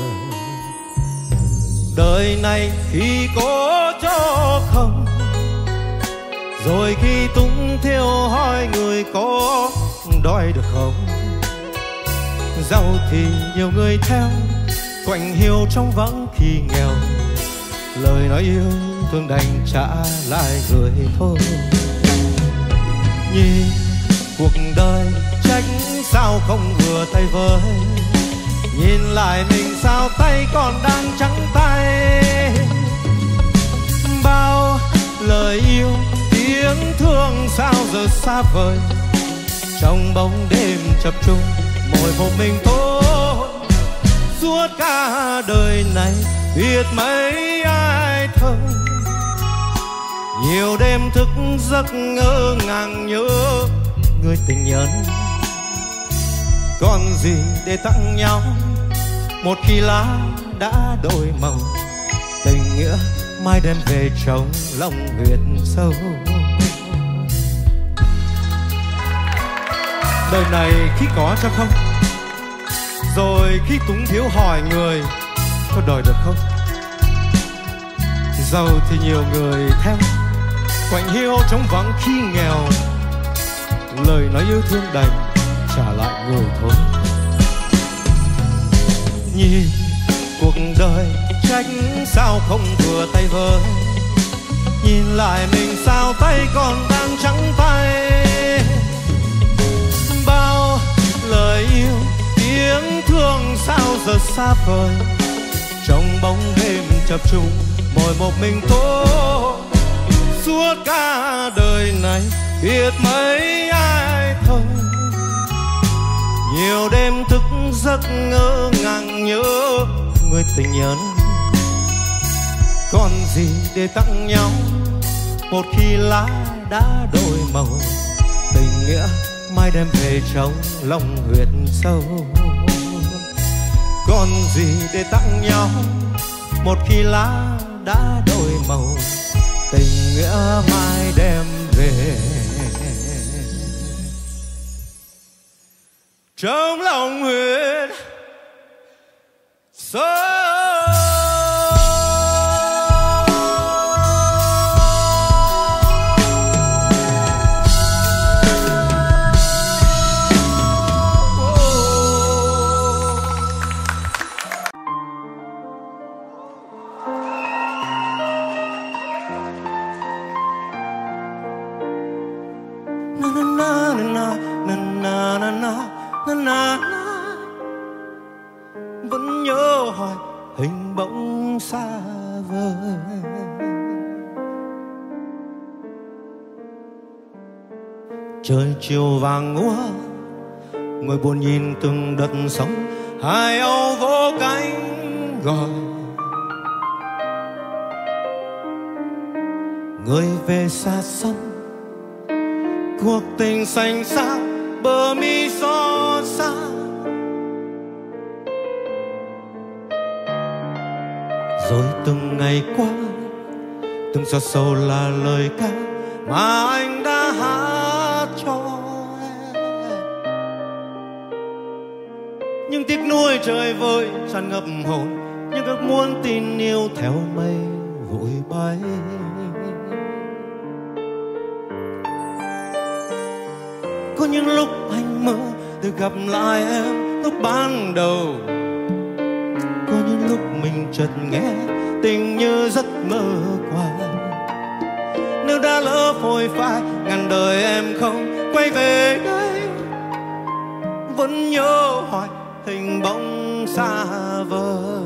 Speaker 1: Đời này khi có cho không, rồi khi tung theo hỏi người có đòi được không. Giàu thì nhiều người theo, quạnh hiu trong vắng khi nghèo. Lời nói yêu thương đành trả lại người thôi. Nhìn cuộc đời trách sao không vừa tay với, nhìn lại mình sao tay còn đang trắng tay. Bao lời yêu tiếng thương sao giờ xa vời, trong bóng đêm chập trùng
Speaker 4: mỗi một mình thôi. Suốt cả đời này biết mấy ai thơ, nhiều đêm thức giấc ngỡ ngàng nhớ người tình nhân. Còn gì để tặng nhau một khi lá đã đổi màu, tình nghĩa mai đem về trong lòng huyệt sâu. Đời này khi có cho không, rồi khi túng thiếu hỏi người có đòi được không. Giàu thì nhiều người theo, quạnh hiu trống vắng khi nghèo, lời nói yêu thương đành trả lại người thôi. Nhìn cuộc đời trách sao không vừa tay vơi, nhìn lại mình sao tay còn đang trắng tay. Bao lời yêu tiếng thương sao giờ xa vời, trong bóng đêm chập trùng mỗi một mình tôi. Suốt cả đời này biết mấy ai thôi, nhiều đêm thức giấc ngỡ ngàng nhớ người tình nhân. Còn gì để tặng nhau một khi lá đã đổi màu, tình nghĩa mai đem về trong lòng huyệt sâu. Còn gì để tặng nhau một khi lá đã đổi màu, tình nghĩa mai đem về trong lòng huyệt sâu. Vẫn nhớ hoài hình bóng xa vời, trời chiều vàng úa, ngồi buồn nhìn từng đợt sóng hai âu vỗ cánh gọi. Người về xa xăm, cuộc tình xanh xao bờ mi xót xa. Rồi từng ngày qua, từng giọt sầu là lời ca mà anh đã hát cho em. Nhưng tiếc nuối trời vơi tràn ngập hồn, nhưng ước muốn tin yêu theo mây vội bay. Có những lúc anh mơ được gặp lại em lúc ban đầu, có những lúc mình chợt nghe tình như giấc mơ qua. Nếu đã lỡ phôi phai ngàn đời em không quay về đây, vẫn nhớ hoài hình bóng xa vời.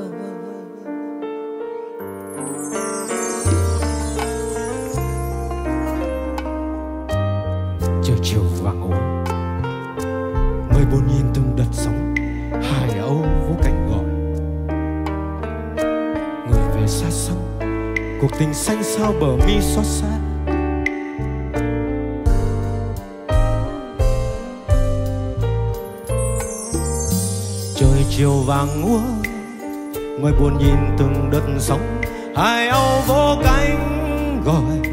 Speaker 4: Trời chiều vàng úa, người buồn nhìn từng đợt sóng hải âu vô cảnh gọi. Người về xa xăm, cuộc tình xanh sao bờ mi xót xa. Trời chiều vàng úa, người buồn nhìn từng đợt sóng hải âu vô cánh gọi.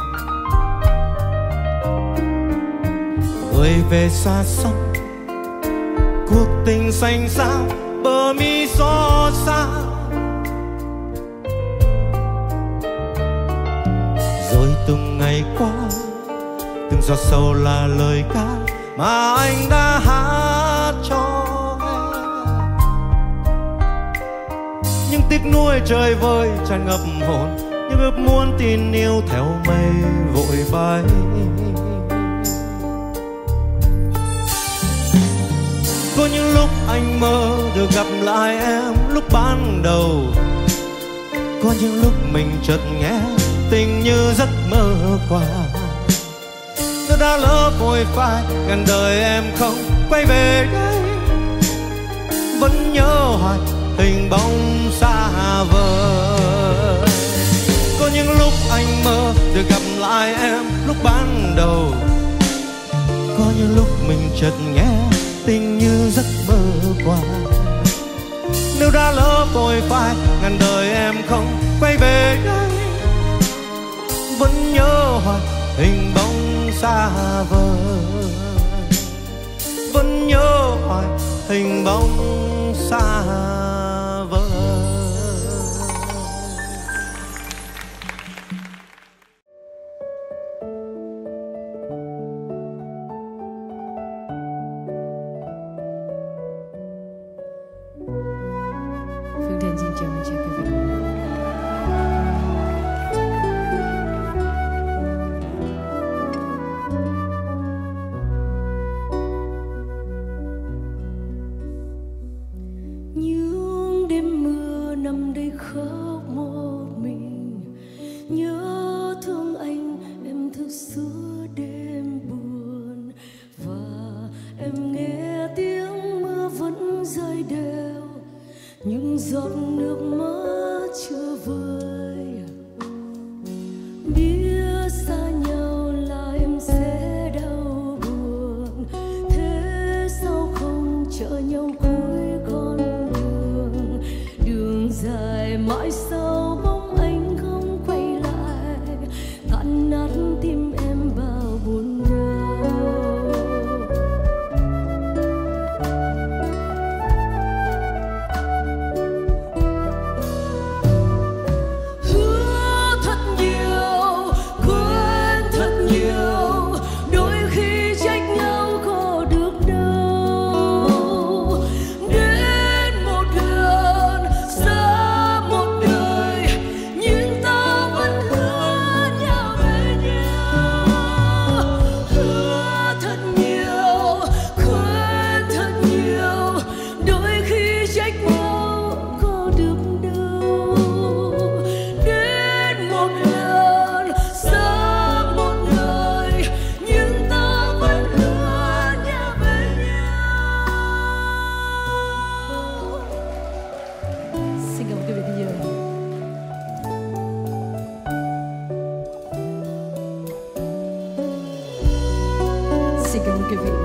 Speaker 4: Người về xa xăm, cuộc tình xanh xao bờ mi xót xa. Rồi từng ngày qua, từng giọt sầu là lời ca mà anh đã hát cho em. Nhưng tiếc nuối trời vơi tràn ngập hồn, nhưng ước muốn tin yêu theo mây vội bay. Có những lúc anh mơ được gặp lại em lúc ban đầu, có những lúc mình chợt nghe tình như giấc mơ qua. Nếu đã lỡ vội phai ngàn đời em không quay về đây, vẫn nhớ hoài hình bóng xa vời. Có những lúc anh mơ được gặp lại em lúc ban đầu, có những lúc mình chợt nghe tình như giấc mơ qua. Nếu đã lỡ vội phai ngàn đời em không quay về đây, vẫn nhớ hoài hình bóng xa vời, vẫn nhớ hoài hình bóng xa vời.
Speaker 5: Phương Trinh xin chào quý vị.
Speaker 6: Những đêm mưa nằm đây khóc một mình, nhớ thương anh em thức giữa đêm buồn, và em nghe tiếng mưa vẫn rơi đều, những giọt nước mắt chưa vơi. Biết xa nhau là em sẽ đau buồn, thế sao không chờ nhau cuối con đường. Đường dài mãi sau bóng anh không quay lại, tan nát tim em bao buồn đau. Hứa thật nhiều, quên thật nhiều, đôi khi trách nhau có được đâu. Đến một lần, xa một đời, nhưng ta vẫn hứa nhau về nhau. Hứa thật nhiều, quên thật nhiều, đôi khi trách nhau có được đâu. Đến một lần, xa một đời, nhưng ta vẫn hứa nhau về nhau.
Speaker 5: Xin cảm ơn quý vị bây giờ. Xin cảm ơn quý vị.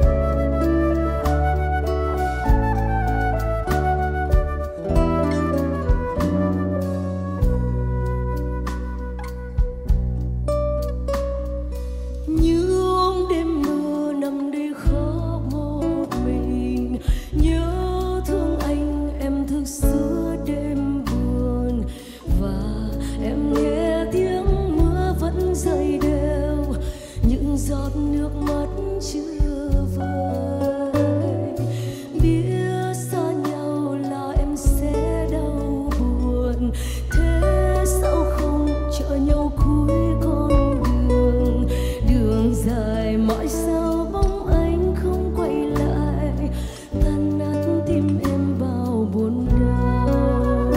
Speaker 6: Những đêm mưa nằm đây khóc một mình, nhớ thương anh em thức giữa đêm buồn, và em nghe tiếng mưa vẫn rơi đều, những giọt nước mắt chưa vơi. Biết xa nhau là em sẽ đau buồn, thế sao không chờ nhau cuối con đường. Đường dài mãi sau bóng anh không quay lại, tan nát tim em bao buồn đau.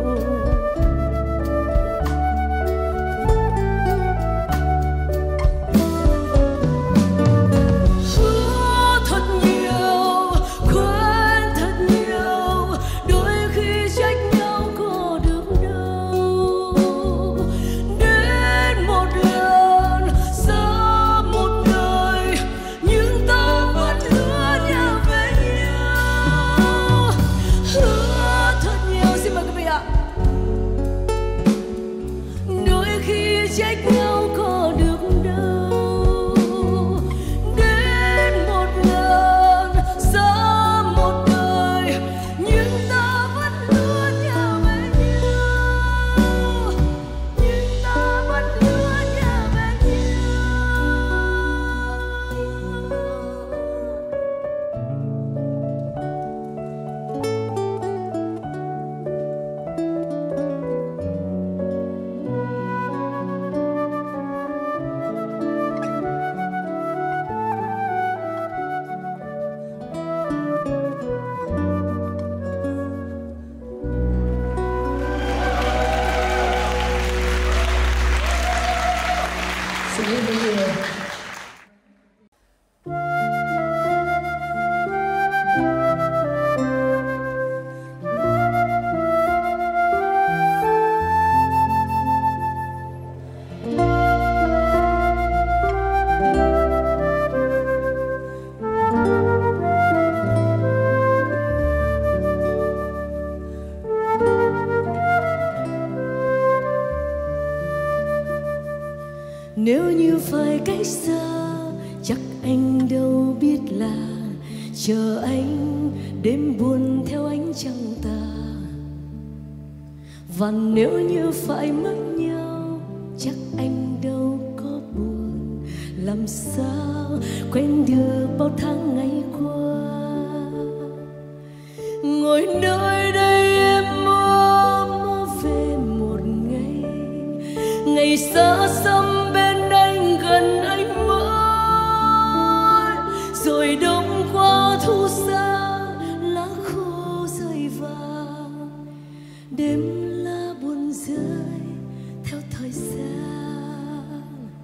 Speaker 6: Hứa thật nhiều, quên thật nhiều, đôi khi trách nhau có được đâu. Đến một lần, xa một đời, Nếu như phải cách xa, chắc anh đâu biết là chờ anh đêm buồn theo ánh trăng tà. Và nếu như phải mất nhau, chắc anh đâu có buồn. Làm sao quên được bao tháng ngày qua. Ngồi nơi đây em mơ về một ngày, ngày xa xăm bên anh gần anh mãi. Rồi đông qua thu xa, lá khô rơi vàng, đêm lá buồn rơi theo thời gian.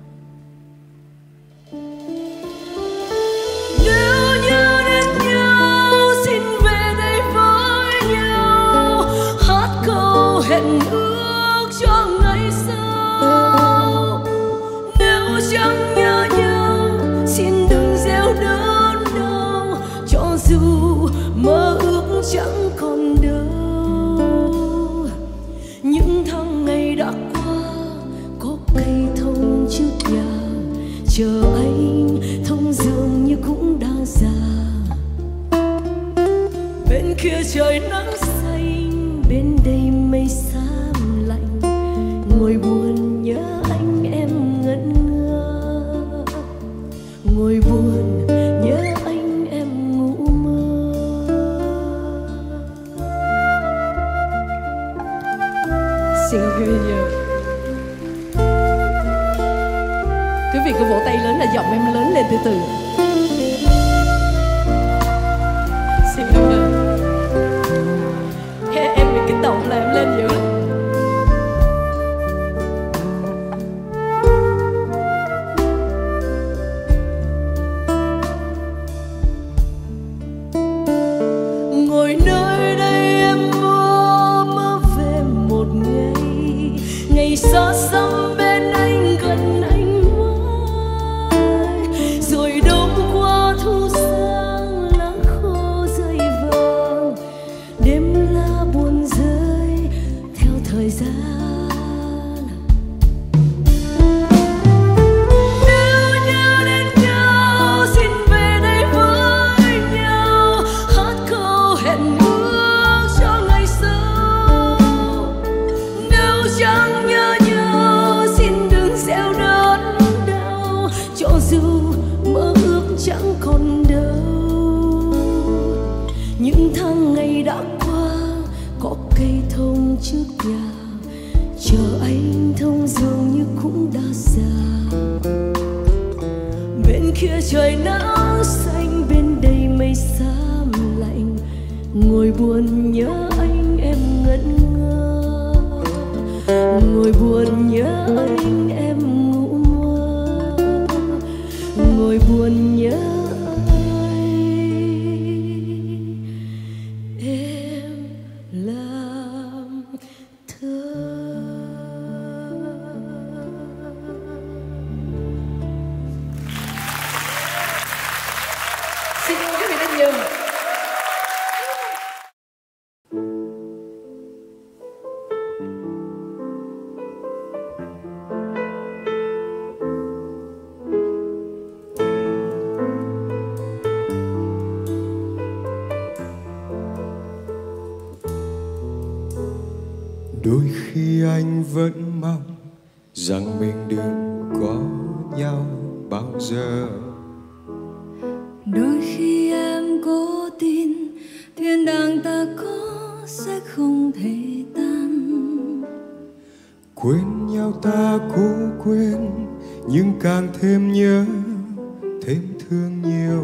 Speaker 6: Nếu nhớ đến nhau, xin về đây với nhau, hát câu hẹn ước cho ngày sau. Nếu chẳng nhớ nhau, xin đừng gieo đớn đau, cho dù mơ ước chẳng còn đâu. Những tháng ngày đã qua, có cây thông trước nhà, chờ anh thông dường như cũng đã già. Bên kia trời nắng xanh, bên đây mây xám lạnh, ngồi buồn nhớ anh em ngẩn ngơ. Ngồi buồn nhớ anh em ngủ mơ.
Speaker 5: Xin quý vị giờ, quý vị cứ vỗ tay lớn là giọng em lớn lên từ từ. Xin cảm ơn. Em bị kích động là em lên dữ lắm.
Speaker 6: Ngồi nơi đây em mơ về một ngày, ngày xa xăm bên anh gần anh mãi. Rồi đông qua thu sang, lá khô rơi vàng, đêm lá buồn rơi theo thời gian. Nếu nhớ đến nhau, xin về đây với nhau, hát câu hẹn ước cho ngày sau. Nếu chẳng nhớ nhau, xin đừng gieo đớn đau, cho dù mơ ước chẳng còn đâu. Những tháng ngày đã qua, có cây thông trước nhà, chờ anh thông dường như cũng đã già. Bên kia trời nắng xanh, bên đây mây xám lạnh, ngồi buồn nhớ anh em ngẩn ngơ. Ngồi buồn nhớ anh em ngủ mơ. Ngồi buồn nhớ em làm thơ.
Speaker 5: Xin cảm ơn quý vị rất nhiều.
Speaker 4: Đôi khi anh vẫn mong rằng mình đừng có nhau bao giờ.
Speaker 6: Đôi khi em cố tin thiên đàng ta có sẽ không thể tan.
Speaker 4: Quên nhau ta cố quên, nhưng càng thêm nhớ, thêm thương nhiều.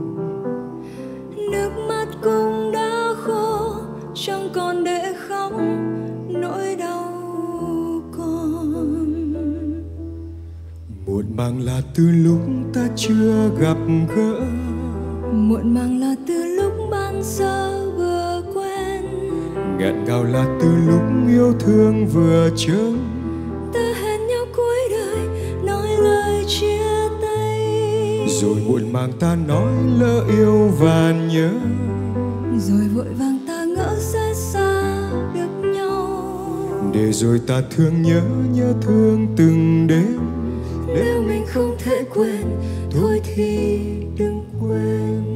Speaker 6: Nước mắt cũng đã khô, chẳng còn để khóc nỗi đau còn.
Speaker 4: Một Muộn màng là từ lúc ta chưa gặp gỡ,
Speaker 6: muộn màng là từ lúc ban sơ vừa quen,
Speaker 4: nghẹn ngào là từ lúc yêu thương vừa chớm.
Speaker 6: ta hẹn nhau cuối đời nói lời chia tay,
Speaker 4: Rồi muộn màng ta nói lỡ yêu và nhớ,
Speaker 6: rồi vội vàng ta ngỡ sẽ xa được nhau.
Speaker 4: để rồi ta thương nhớ thương từng đêm.
Speaker 6: Nếu mình không thể quên, thôi thì đừng quên.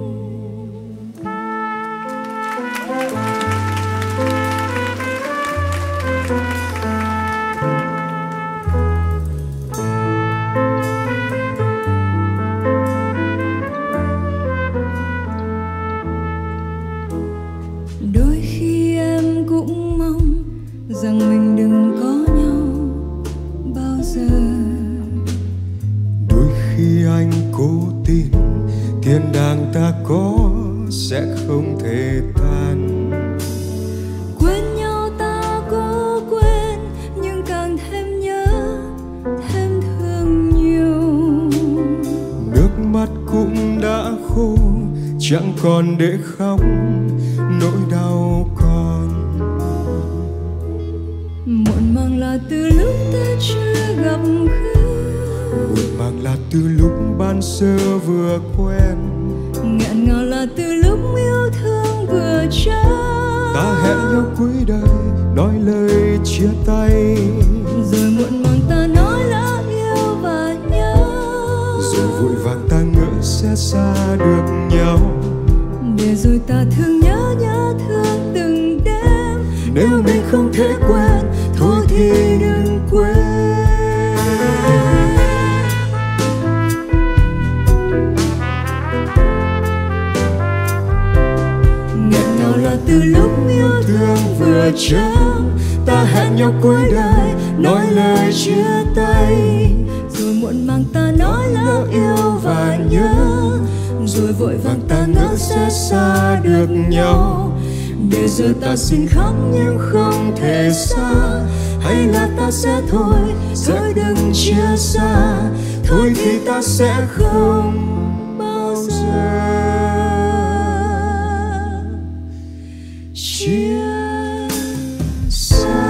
Speaker 6: Đôi khi em cũng mong rằng mình đừng có nhau bao giờ.
Speaker 4: Đôi khi anh cố tin thiên đàng ta có sẽ không thể tan.
Speaker 6: Quên nhau ta cố quên, nhưng càng thêm nhớ, thêm thương nhiều.
Speaker 4: Nước mắt cũng đã khô, chẳng còn để khóc, nỗi đau còn.
Speaker 6: Muộn màng là từ lúc ta chưa gặp gỡ,
Speaker 4: Muộn màng là từ lúc ban sơ vừa quen,
Speaker 6: nghẹn ngào là từ lúc yêu thương vừa chớm.
Speaker 4: ta hẹn nhau cuối đời nói lời chia tay.
Speaker 6: Rồi muộn màng ta nói lỡ yêu và nhớ,
Speaker 4: Rồi vội vàng ta ngỡ sẽ xa được nhau.
Speaker 6: để rồi ta thương nhớ thương từng đêm.
Speaker 4: Nếu mình không thể quên, thôi thì đừng quên.
Speaker 6: Nghẹn ngào là từ lúc yêu thương vừa chớm,
Speaker 4: Ta hẹn nhau cuối đời nói lời chia tay.
Speaker 6: rồi muộn màng ta nói lỡ yêu và nhớ,
Speaker 4: Rồi vội vàng ta ngỡ sẽ xa được nhau.
Speaker 6: để rồi ta xin khóc nhưng không thể xa.
Speaker 4: Hay là ta sẽ thôi đừng chia xa. Thôi thì ta sẽ không bao giờ chia xa.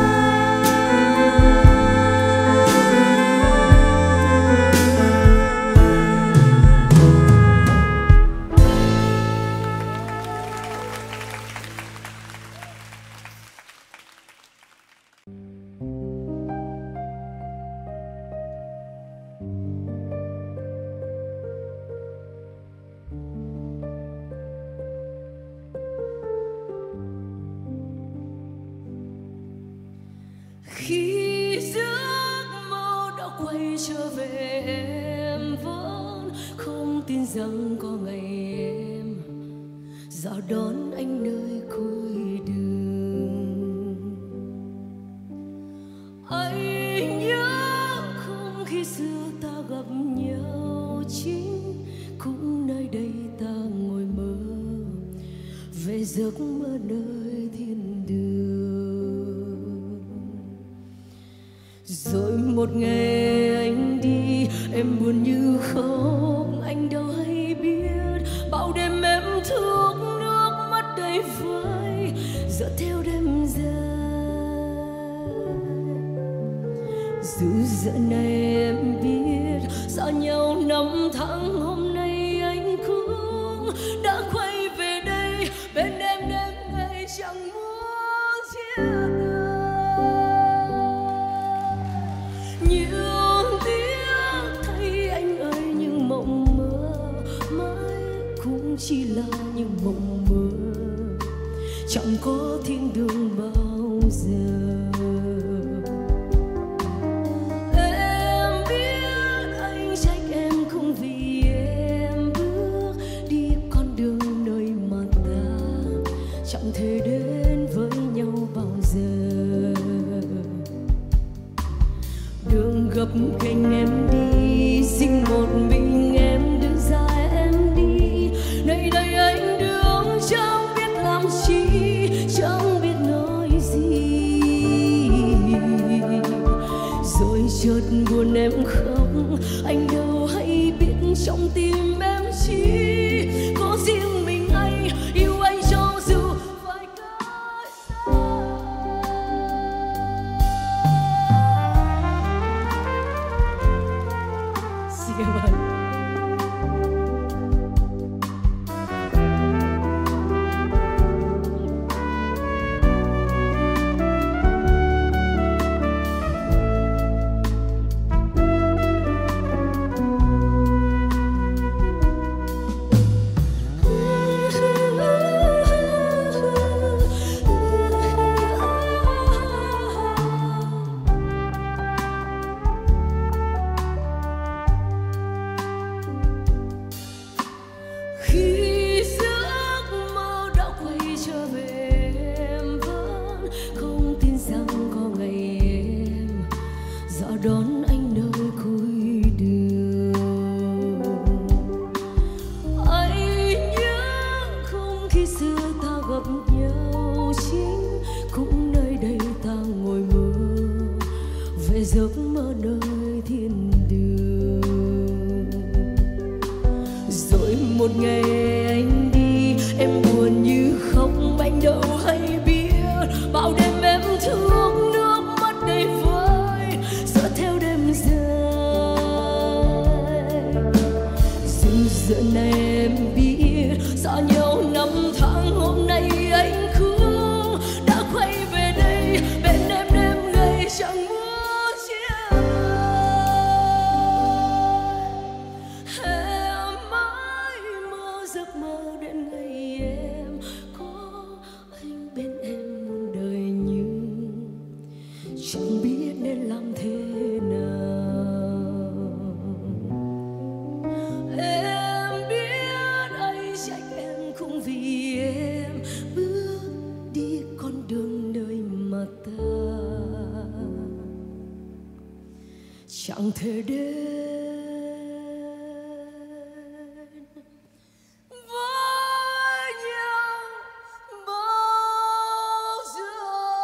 Speaker 6: Khi giấc mơ đã quay trở về, em vẫn không tin rằng có ngày em ra đón anh nơi cuối đường. Anh nhớ không khi xưa ta gặp nhau, chính cũng nơi đây ta ngồi mơ về giấc mơ nơi thiên đường. Rồi một ngày anh đi, em buồn như khóc, anh đâu hay biết bao đêm em thuốc nước mắt đầy vơi dựa theo đêm dài. Dù giờ này em biết xa nhau năm tháng, hôm nay anh cũng đã quay về đây bên em đêm ngày chẳng muốn chia tay. Nhiều tiếc thay anh ơi, nhưng mộng mơ mãi cũng chỉ là những mộng mơ, chẳng có thiên đường bao giờ. Em biết anh trách em không vì em bước đi con đường nơi mà ta chẳng thể đến với nhau bao giờ. Đường gập ghềnh em đi, riêng một mình em đứng ra em đi. Nơi đây anh đứng chẳng biết làm chi, chẳng biết nói gì. rồi một ngày anh đi, em buồn như khóc anh đâu hay biết. Bao đêm em thương nước mắt đầy vơi dõi theo đêm dài. Dừng giờ này em biết xa nhau năm tháng, hôm nay anh không đã quay về đây bên em đêm ngày chẳng muốn chia tay. Em mãi mơ giấc mơ đến ngày em có anh bên em muôn đời, nhưng chẳng biết nên làm thế nào. Em biết anh trách em không vì em bước đi con đường nơi mà ta chẳng thể đến với nhau bao giờ.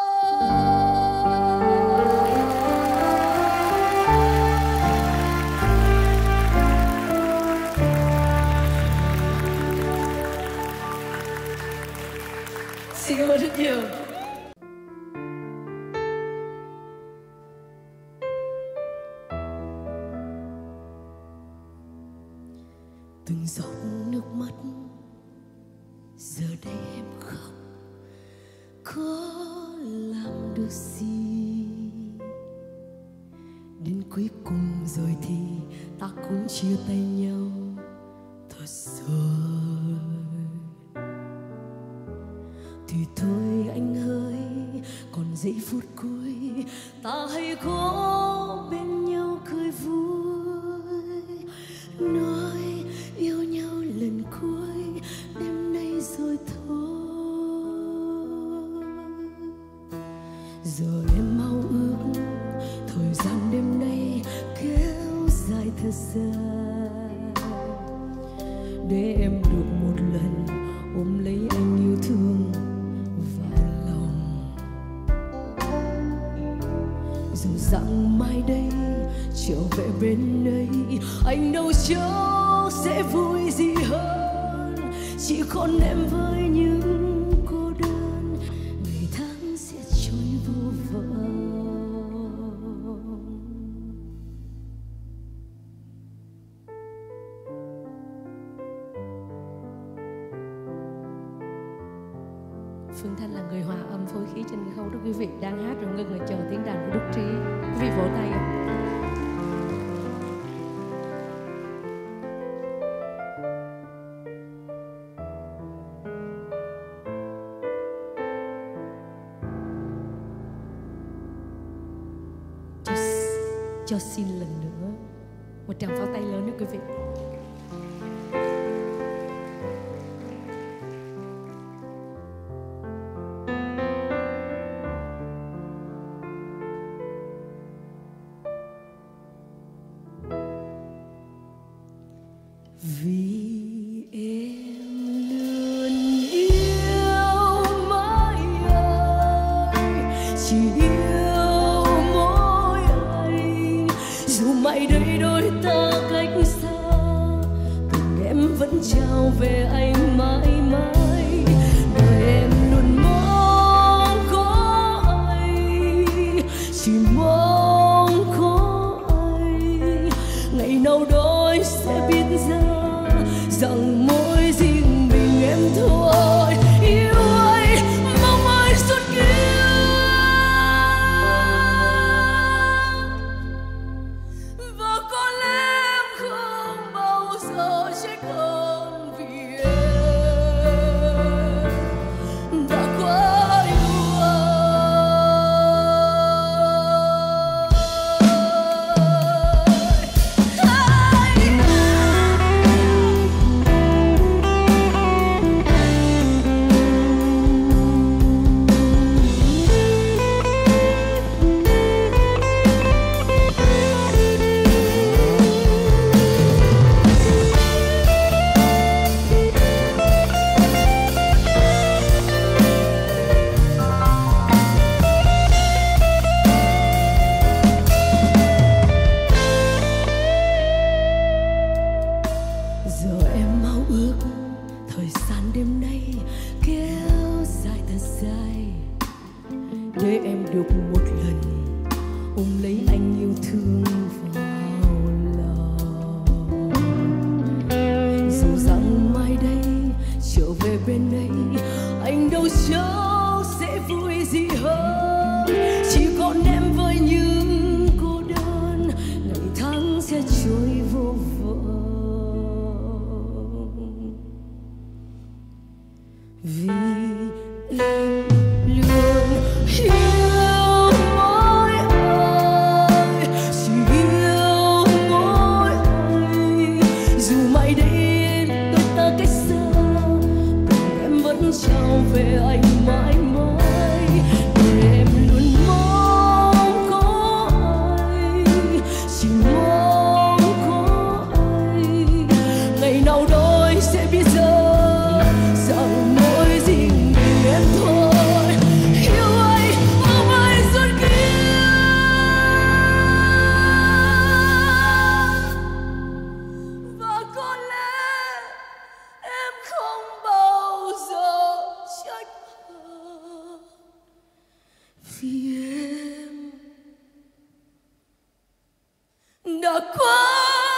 Speaker 6: Xin cảm ơn rất nhiều. Từng giọt nước mắt giờ đây em khóc, có làm được gì? Đến cuối cùng rồi thì ta cũng chia tay nhau thật rồi. Thì thôi anh ơi, còn giây phút cuối ta hãy có bên nhau cười vui, nói yêu nhau lần cuối đêm nay rồi thôi. Giờ em mau ước thời gian đêm nay kéo dài thật dài, để em được một lần ôm lấy anh yêu thương vào lòng. Dù rằng mai đây trở về bên đây anh đâu chắc sẽ vui gì hơn, chỉ còn em với những cô đơn, ngày tháng sẽ trôi vô vọng. Phương Thanh là người hòa âm phối khí trên khâu đó quý vị, đang hát rồi ngưng ở chờ tiếng đàn của Đức Trí. Quý vị vỗ tay ạ. Cho xin lần nữa một tràng pháo tay lớn nữa quý vị. Vì em luôn yêu mãi anh, chỉ yêu mỗi anh. Dù mãi đây đôi ta cách xa, tình em vẫn trao về anh mãi mãi. Đời em luôn mong có anh, chỉ mong có anh. Ngày nào đó anh sẽ biết ra rằng mỗi riêng mình em thôi. Yêu anh mong anh suốt kiếp, và có lẽ em không bao giờ trách ơn vì em đã quá yêu anh. em mong ước thời gian đêm nay kéo dài thật dài, để em được một lần ôm lấy anh yêu thương vào lòng. Dù rằng mai đây trở về bên đây, anh đâu cháu sẽ vui gì hơn. Chỉ còn em với những cô đơn, ngày tháng sẽ trôi vô vọng. Vì em luôn yêu mỗi ai, chỉ yêu mỗi ai. Dù mai đây đôi ta cách xa, tình em vẫn trao về anh mãi mãi. Để em luôn mong có anh, chỉ mong có anh. Ngày nào đôi sẽ biết rằng mỗi riêng mình em thôi. Yêu anh ôm anh suốt kia, và có lẽ em không bao giờ trách hờn, vì em đã quá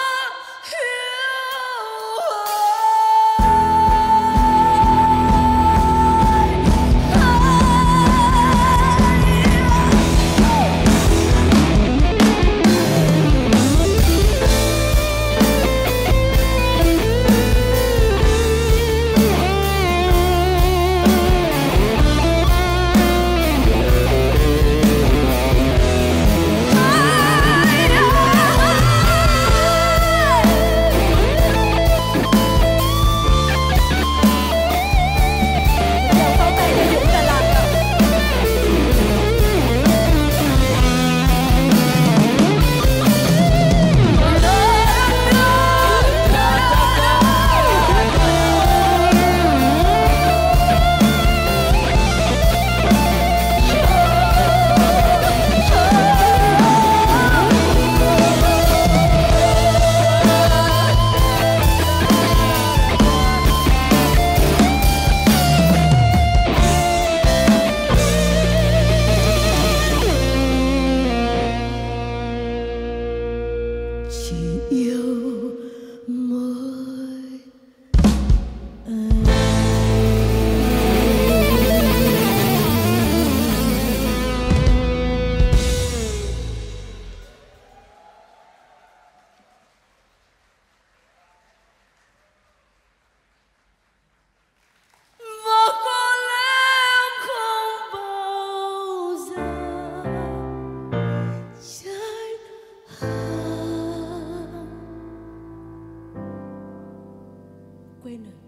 Speaker 6: quên rồi.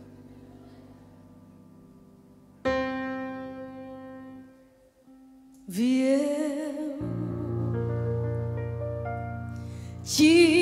Speaker 6: Vì em chỉ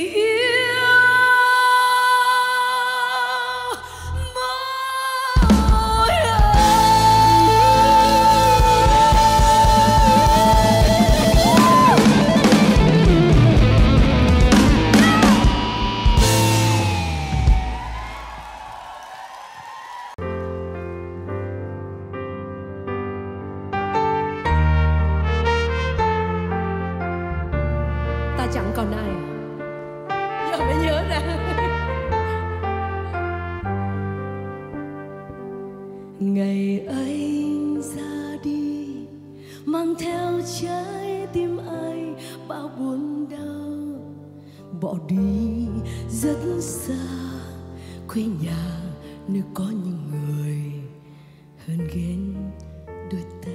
Speaker 6: chẳng còn ai. Giờ mới nhớ ra. Ngày anh ra đi, mang theo trái tim ai bao buồn đau, bỏ đi rất xa quê nhà nơi có những người hơn ghen đôi ta.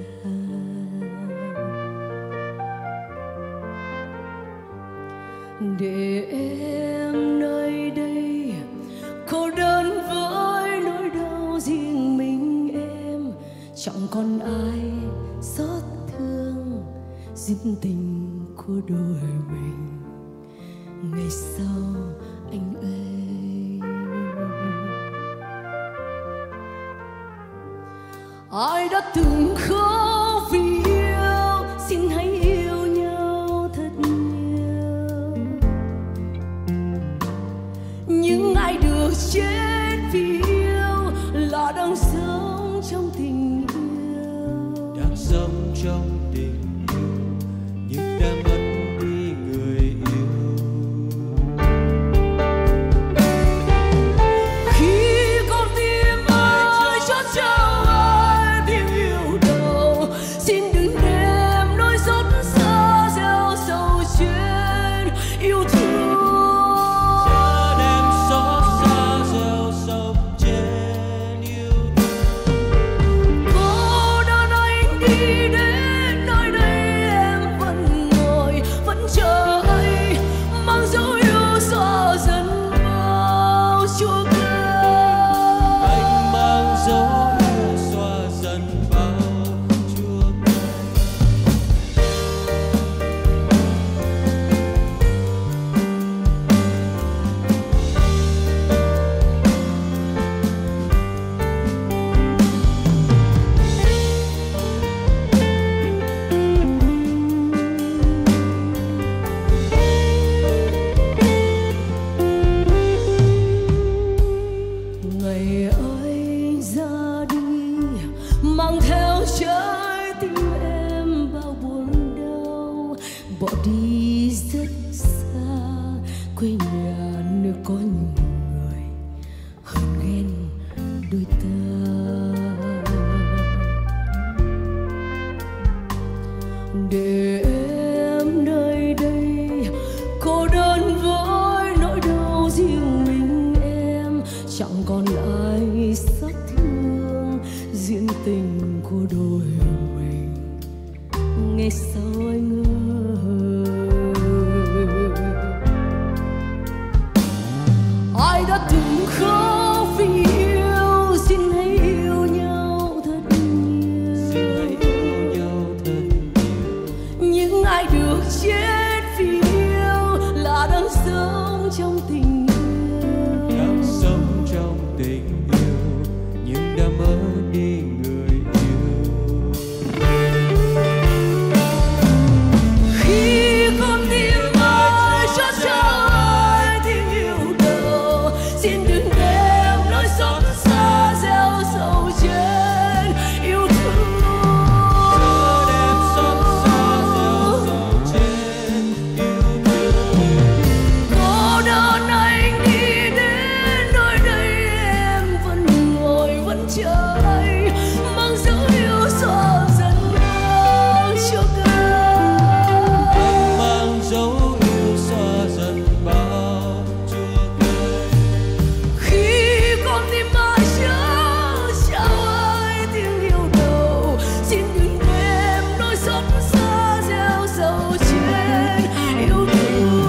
Speaker 6: Để em nơi đây cô đơn với nỗi đau riêng mình em, chẳng còn ai xót thương duyên tình của đôi mình. Ngày sau anh ơi, ai đã từng khóc vì yêu, xin hãy yêu nhau thật nhiều. Những ai được chết vì yêu là đang sống trong tình yêu.
Speaker 4: Đang sống trong tình yêu nhưng đã mất đi người yêu.
Speaker 6: Khi con tim ơi cho trao ai tiếng yêu đầu, xin đừng đem nỗi xót xa gieo sầu trên yêu thương.
Speaker 4: Đem xót xa gieo sầu trên yêu thương.
Speaker 6: Cô đơn anh đi đến nơi đây, em vẫn ngồi vẫn chờ anh, mang dấu yêu xóa dần vào chua cay.
Speaker 4: Anh mang dấu yêu xóa dần vào chua cay.
Speaker 6: Ngày anh ra đi mang theo trái tim em bao buồn đau, bỏ đi rất xa quê nhà nơi có nhiều người hờn ghen đôi ta. Để em nơi đây cô đơn với nỗi đau riêng mình em, chẳng còn ai xót thương duyên tình của đôi mình. Ngày sau anh ơi, ai đã từng khóc vì yêu, xin hãy yêu nhau thật nhiều.
Speaker 4: Xin hãy yêu nhau thật nhiều.
Speaker 6: Những ai được chết vì yêu là đang sống trong tình yêu.
Speaker 4: Đang sống trong tình yêu nhưng đã mất đi người yêu.
Speaker 6: Khi con tim ơi cho trao ai tiếng yêu đầu, xin đừng đem nỗi xót xa gieo sầu trên yêu thương.
Speaker 4: Đem xót xa gieo sầu trên yêu thương.
Speaker 6: Cô đơn anh đi đến nơi đây, em vẫn ngồi vẫn chờ anh, mang dấu yêu xóa dần vào chua cay.
Speaker 4: Anh mang dấu yêu xóa dần bao chua cay.
Speaker 6: Khi con tim ơi trao ai tiếng yêu đầu, xin đừng đem nỗi xót xa gieo sầu trên yêu thương.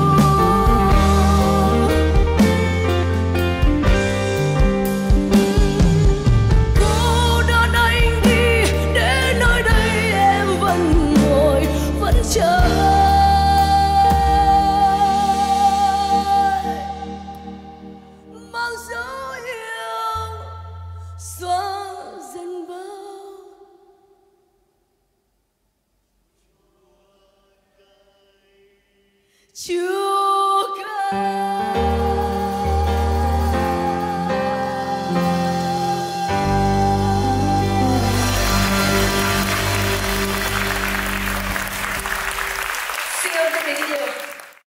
Speaker 6: Cô đơn anh đi đến nơi đây, em vẫn ngồi vẫn chờ. Mang dấu yêu xóa dần bao chua